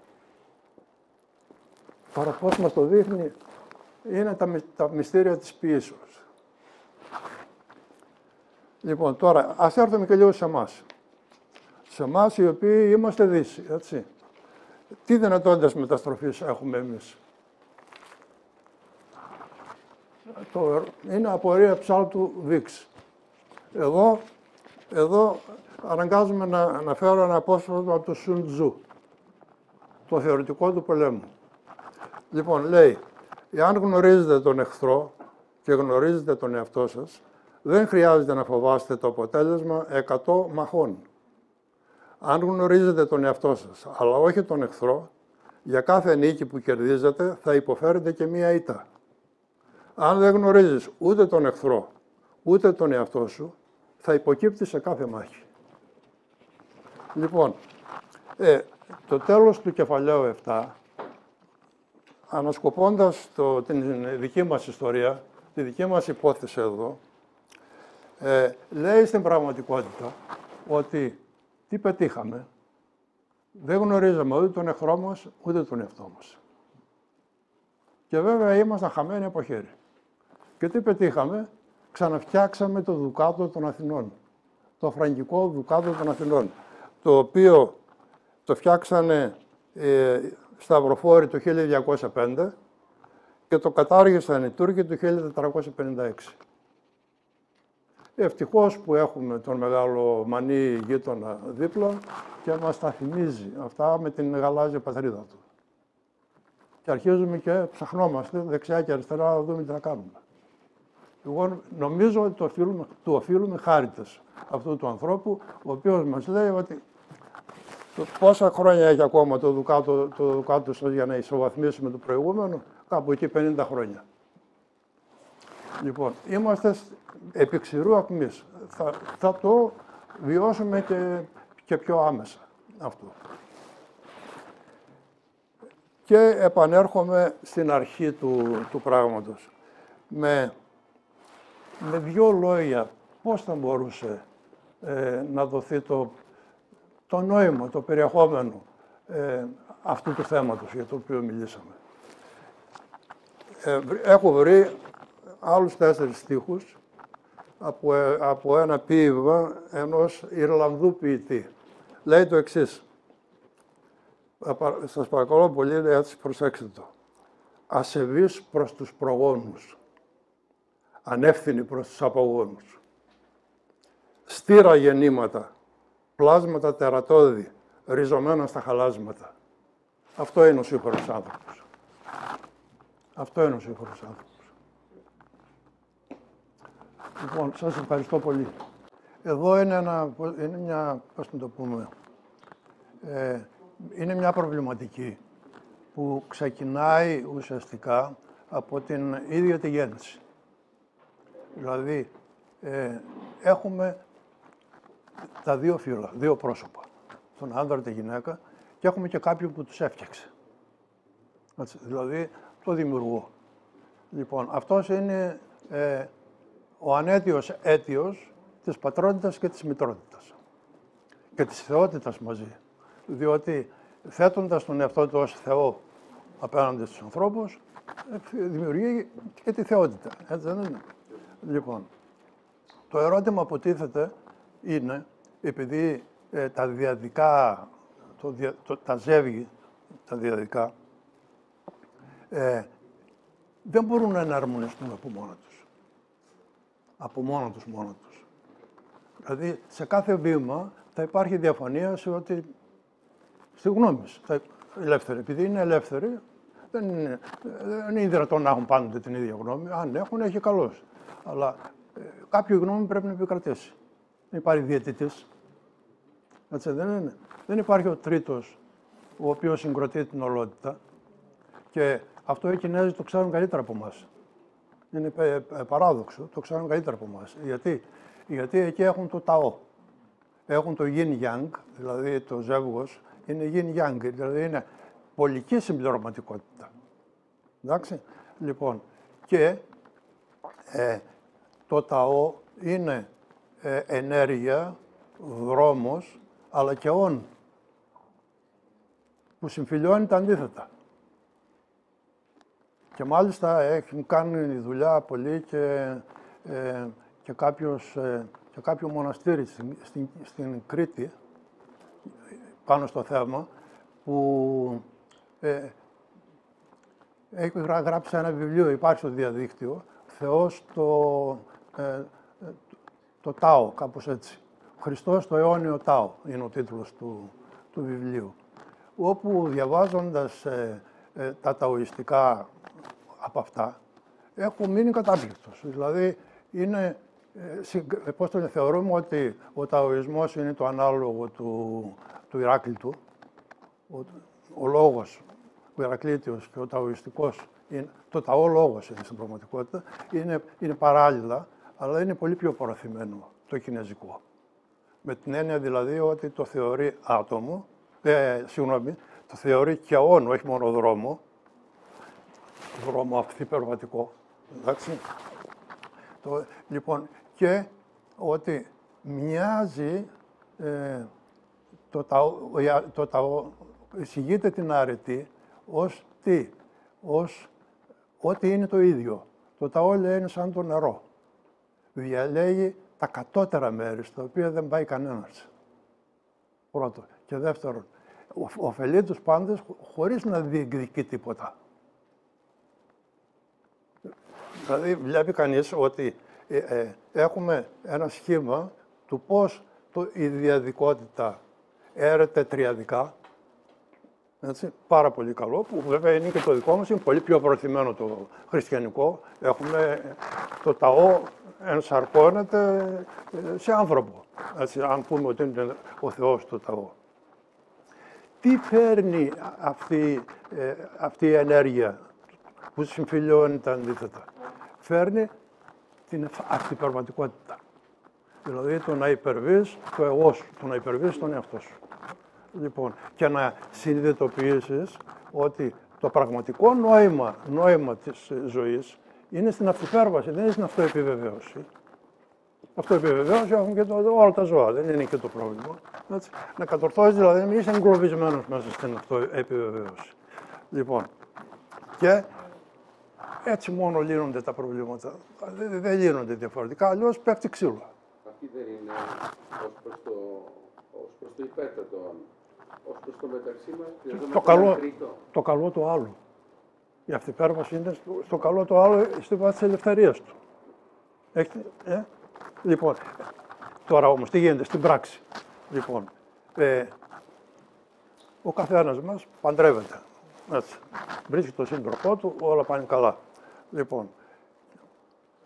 Τώρα πώς μας το δείχνει, είναι τα, τα μυστήρια της ποίησης. Λοιπόν, τώρα, ας έρθουμε και λίγο σε εμάς. Σε εμάς οι οποίοι είμαστε Δύση, έτσι. Τι δυνατότητες μεταστροφής έχουμε εμείς? Το, είναι απορία ψάλτου Βίξ. Εδώ, εδώ αναγκάζομαι να, να φέρω ένα απόσπασμα από το Σουν Τζου, το θεωρητικό του πολέμου. Λοιπόν, λέει, εάν γνωρίζετε τον εχθρό και γνωρίζετε τον εαυτό σας, δεν χρειάζεται να φοβάστε το αποτέλεσμα εκατό μαχών. Αν γνωρίζετε τον εαυτό σας, αλλά όχι τον εχθρό, για κάθε νίκη που κερδίζετε θα υποφέρετε και μία ήττα. Αν δεν γνωρίζεις ούτε τον εχθρό, ούτε τον εαυτό σου, θα υποκύπτεις σε κάθε μάχη. Λοιπόν, ε, το τέλος του κεφαλαίου επτά, ανασκοπώντας το, την δική μας ιστορία, τη δική μας υπόθεση εδώ, ε, λέει στην πραγματικότητα ότι τι πετύχαμε? Δεν γνωρίζαμε ούτε τον εχθρό μας, ούτε τον εαυτό μας. Και βέβαια ήμασταν χαμένοι από χέρι. Και τι πετύχαμε? Ξαναφτιάξαμε το Δουκάτο των Αθηνών. Το φραγκικό Δουκάτο των Αθηνών. Το οποίο το φτιάξανε ε, σταυροφόροι το χίλια διακόσια πέντε και το κατάργησαν οι Τούρκοι το χίλια τετρακόσια πενήντα έξι. Ευτυχώς που έχουμε τον μεγάλο μανί γείτονα δίπλα και μας τα θυμίζει αυτά με την γαλάζια πατρίδα του. Και αρχίζουμε και ψαχνόμαστε δεξιά και αριστερά να δούμε τι να κάνουμε. Εγώ νομίζω ότι το οφείλουμε, του οφείλουμε χάριτες αυτού του ανθρώπου, ο οποίος μας λέει ότι το, πόσα χρόνια έχει ακόμα το Δουκάτο, το Δουκάτο σας για να ισοβαθμίσει με το προηγούμενο, κάπου εκεί πενήντα χρόνια. Λοιπόν, είμαστε επί ξηρού ακμής. Θα, θα το βιώσουμε και, και πιο άμεσα αυτό. Και επανέρχομαι στην αρχή του, του πράγματος. Με, με δύο λόγια, πώς θα μπορούσε ε, να δοθεί το, το νόημα, το περιεχόμενο ε, αυτού του θέματος για το οποίο μιλήσαμε. Ε, έχω βρει άλλους τέσσερις στίχους από, από ένα ποίημα ενός Ιρλανδού ποιητή. Λέει το εξής. Σας παρακαλώ πολύ, έτσι προσέξτε το. Ασεβής προς τους προγόνους, ανεύθυνοι προς τους απογόνους. Στήρα γεννήματα, πλάσματα τερατώδη, ριζωμένα στα χαλάσματα. Αυτό είναι ο σύγχρονος άνθρωπος. Αυτό είναι ο σύγχρονος άνθρωπος. Λοιπόν, σας ευχαριστώ πολύ. Εδώ είναι, ένα, είναι μια, πώς να το πούμε, ε, είναι μια προβληματική που ξεκινάει ουσιαστικά από την ίδια τη γέννηση. Δηλαδή, ε, έχουμε τα δύο φύλλα, δύο πρόσωπα, τον άντρα, τη γυναίκα, και έχουμε και κάποιον που τους έφτιαξε. Έτσι, δηλαδή, το δημιουργό. Λοιπόν, αυτός είναι ε, ο ανέτειος αίτιος της πατρότητας και της μητρότητας και της θεότητας μαζί. Διότι θέτοντας τον εαυτό του ως Θεό απέναντι στους ανθρώπους, δημιουργεί και τη θεότητα. Έτσι δεν είναι? Λοιπόν, το ερώτημα που τίθεται είναι, επειδή ε, τα διαδικά, το, το, τα ζεύγη, τα διαδικά, ε, δεν μπορούν να εναρμονιστούν από μόνα τους. Από μόνα τους, μόνο τους. Δηλαδή, σε κάθε βήμα θα υπάρχει διαφωνία σε ότι, στη γνώμη θα, ελεύθερη. Επειδή είναι ελεύθεροι, δεν είναι, δεν είναι δυνατόν να έχουν πάντοτε την ίδια γνώμη. Αν έχουν, έχει καλώς. Αλλά ε, κάποια γνώμη πρέπει να επικρατήσει. Δεν υπάρχει διαιτητής. Έτσι δεν είναι? Δεν υπάρχει ο τρίτος, ο οποίος συγκροτεί την ολότητα. Και αυτό οι Κινέζοι το ξέρουν καλύτερα από εμάς. Είναι παράδοξο, το ξέρουν καλύτερα από εμάς. Γιατί? Γιατί εκεί έχουν το Ταό. Έχουν το Yin Yang, δηλαδή το ζεύγος είναι Yin Yang, δηλαδή είναι πολική συμπληρωματικότητα. Εντάξει, λοιπόν, και ε, το Ταό είναι ε, ενέργεια, δρόμος, αλλά και όν, που συμφιλιώνει τα αντίθετα. Και μάλιστα έχουν κάνει δουλειά πολύ και, ε, και, κάποιος, ε, και κάποιο μοναστήρι στην, στην, στην Κρήτη, πάνω στο θέμα, που ε, έχει γράψει ένα βιβλίο, υπάρχει στο διαδίκτυο, Θεός το, ε, το Τάο, κάπως έτσι. Χριστός το αιώνιο Τάο είναι ο τίτλος του, του βιβλίου. Όπου διαβάζοντας ε, ε, τα ταοιστικά από αυτά, έχω μείνει κατάπληκτος. Δηλαδή, είναι, ε, πώς το θεωρούμε ότι ο ταοισμός είναι το ανάλογο του, του Ηράκλειτου. Ο, ο λόγος, ο Ηρακλήτιος και ο ταοιστικός, είναι, το ταό λόγος είναι στην πραγματικότητα, είναι, είναι παράλληλα, αλλά είναι πολύ πιο παραθυμένο το κινέζικο. Με την έννοια δηλαδή ότι το θεωρεί άτομο, ε, συγγνώμη, το θεωρεί και όν, όχι μόνο δρόμο, δρόμο αυθυπερβατικό, εντάξει. Το, λοιπόν, και ότι μοιάζει ε, το ταό, το ταό εισηγείται την αρετή ως τι, ως ότι είναι το ίδιο. Το ταό λέει είναι σαν το νερό. Διαλέγει τα κατώτερα μέρη, στα οποία δεν πάει κανένας. Πρώτο. Και δεύτερον, ωφελεί τους πάντες χωρίς να διεκδικεί τίποτα. Δηλαδή, βλέπει κανείς ότι ε, ε, έχουμε ένα σχήμα του πώς το, η διαδικότητα έρεται τριαδικά. Έτσι, πάρα πολύ καλό, που βέβαια είναι και το δικό μας, είναι πολύ πιο προωθημένο το χριστιανικό. Έχουμε το ταό ενσαρκώνεται σε άνθρωπο, έτσι, αν πούμε ότι είναι ο Θεός το ταό. Τι φέρνει αυτή, ε, αυτή η ενέργεια που συμφιλιώνει τα αντίθετα? Φέρνει την αυτοπερματικότητα. Δηλαδή το να υπερβείς το εγώ σου, το να υπερβείς τον εαυτό σου. Λοιπόν, και να συνειδητοποιήσεις ότι το πραγματικό νόημα, νόημα της ζωής είναι στην αυτοπέρβαση, δεν είναι στην αυτοεπιβεβαίωση. Αυτοεπιβεβαίωση έχουν και το, όλα τα ζώα, δεν είναι και το πρόβλημα. Έτσι. Να κατορθώσεις δηλαδή, μην είσαι εγκλωβισμένος μέσα στην αυτοεπιβεβαίωση. Λοιπόν, και έτσι μόνο λύνονται τα προβλήματα. Δεν, δεν λύνονται διαφορετικά, αλλιώς πέφτει ξύλο. Αυτή δεν είναι ως προς το, ως προς το υπέρτατο, ως προς το μεταξύ μας, το, καλό, το καλό το άλλο. Η αυτοπέρβαση είναι στο, στο καλό το άλλο, στη βάση της ελευθερίας του. Έχετε, ε? Λοιπόν, τώρα όμως τι γίνεται στην πράξη? Λοιπόν, ε, ο καθένας μας παντρεύεται. Έτσι. Βρίσκει τον σύντροφό του, όλα πάνε καλά. Λοιπόν,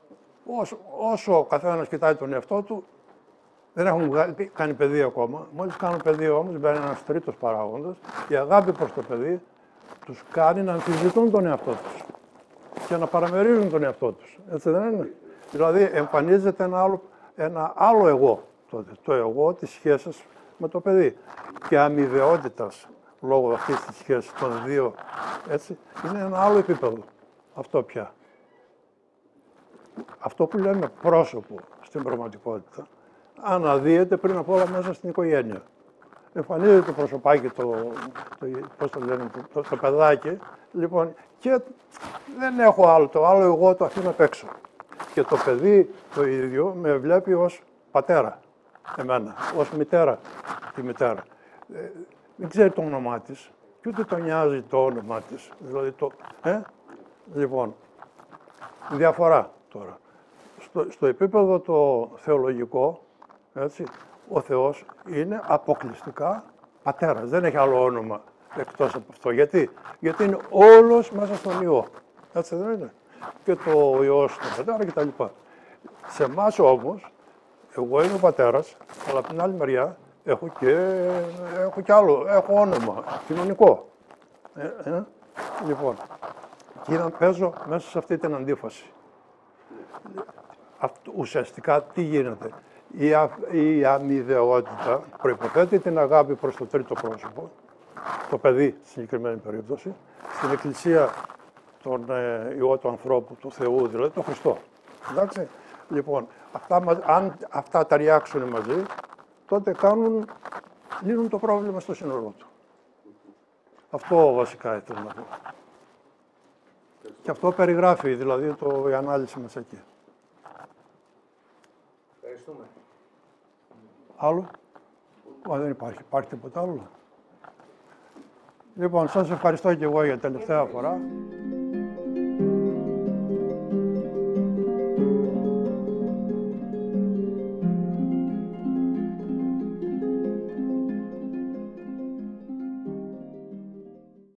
Όσο, όσο ο καθένας κοιτάει τον εαυτό του, δεν έχουν βγάλει- κάνει παιδί ακόμα. Μόλις κάνουν παιδί όμως, μπαίνει ένας τρίτος παράγοντας. Η αγάπη προς το παιδί τους κάνει να αμφισβητούν τον εαυτό τους και να παραμερίζουν τον εαυτό τους. Έτσι δεν είναι? Δηλαδή εμφανίζεται ένα άλλο, ένα άλλο εγώ τότε. Το εγώ της σχέσης με το παιδί. Και αμοιβαιότητας λόγω αυτής της σχέσης των δύο, έτσι, είναι ένα άλλο επίπεδο. Αυτό πια. Αυτό που λέμε πρόσωπο στην πραγματικότητα, αναδύεται πριν απ' όλα μέσα στην οικογένεια. Εμφανίζεται το προσωπάκι, το, το, πώς το λένε, το, το, το παιδάκι, λοιπόν, και δεν έχω άλλο, το άλλο εγώ το αφήνω απ' έξω. Και το παιδί το ίδιο με βλέπει ως πατέρα, εμένα, ως μητέρα, τη μητέρα. Ε, δεν ξέρει το όνομά της και ούτε το νοιάζει το όνομά της. Δηλαδή το, ε? Λοιπόν, διαφορά τώρα. Στο, στο επίπεδο το θεολογικό, έτσι, ο Θεός είναι αποκλειστικά πατέρας. Δεν έχει άλλο όνομα εκτός από αυτό. Γιατί, Γιατί είναι όλος μέσα στον Υιό. Έτσι δεν είναι? Και το Υιός, το πατέρα κτλ. Σε εμάς όμως, εγώ είμαι ο πατέρας, αλλά από την άλλη μεριά έχω και, έχω και άλλο, έχω όνομα κοινωνικό. Ε, ε, λοιπόν, και να παίζω μέσα σε αυτή την αντίφαση. Αυτό, ουσιαστικά τι γίνεται? Η, α, η αμοιβαιότητα προϋποθέτει την αγάπη προς το τρίτο πρόσωπο, το παιδί στη συγκεκριμένη περίπτωση, στην Εκκλησία τον ε, Υιό του ανθρώπου, του Θεού, δηλαδή τον Χριστό. Εντάξει. Λοιπόν, αυτά, αν αυτά ταιριάξουν μαζί, τότε κάνουν, λύνουν το πρόβλημα στο σύνολό του. Αυτό βασικά ήθελα να πω. Και αυτό περιγράφει δηλαδή το, η ανάλυση μας εκεί. Ευχαριστούμε. Άλλο? Ω, δεν υπάρχει. Υπάρχει τίποτα άλλο? Λοιπόν, σας ευχαριστώ και εγώ για τελευταία φορά.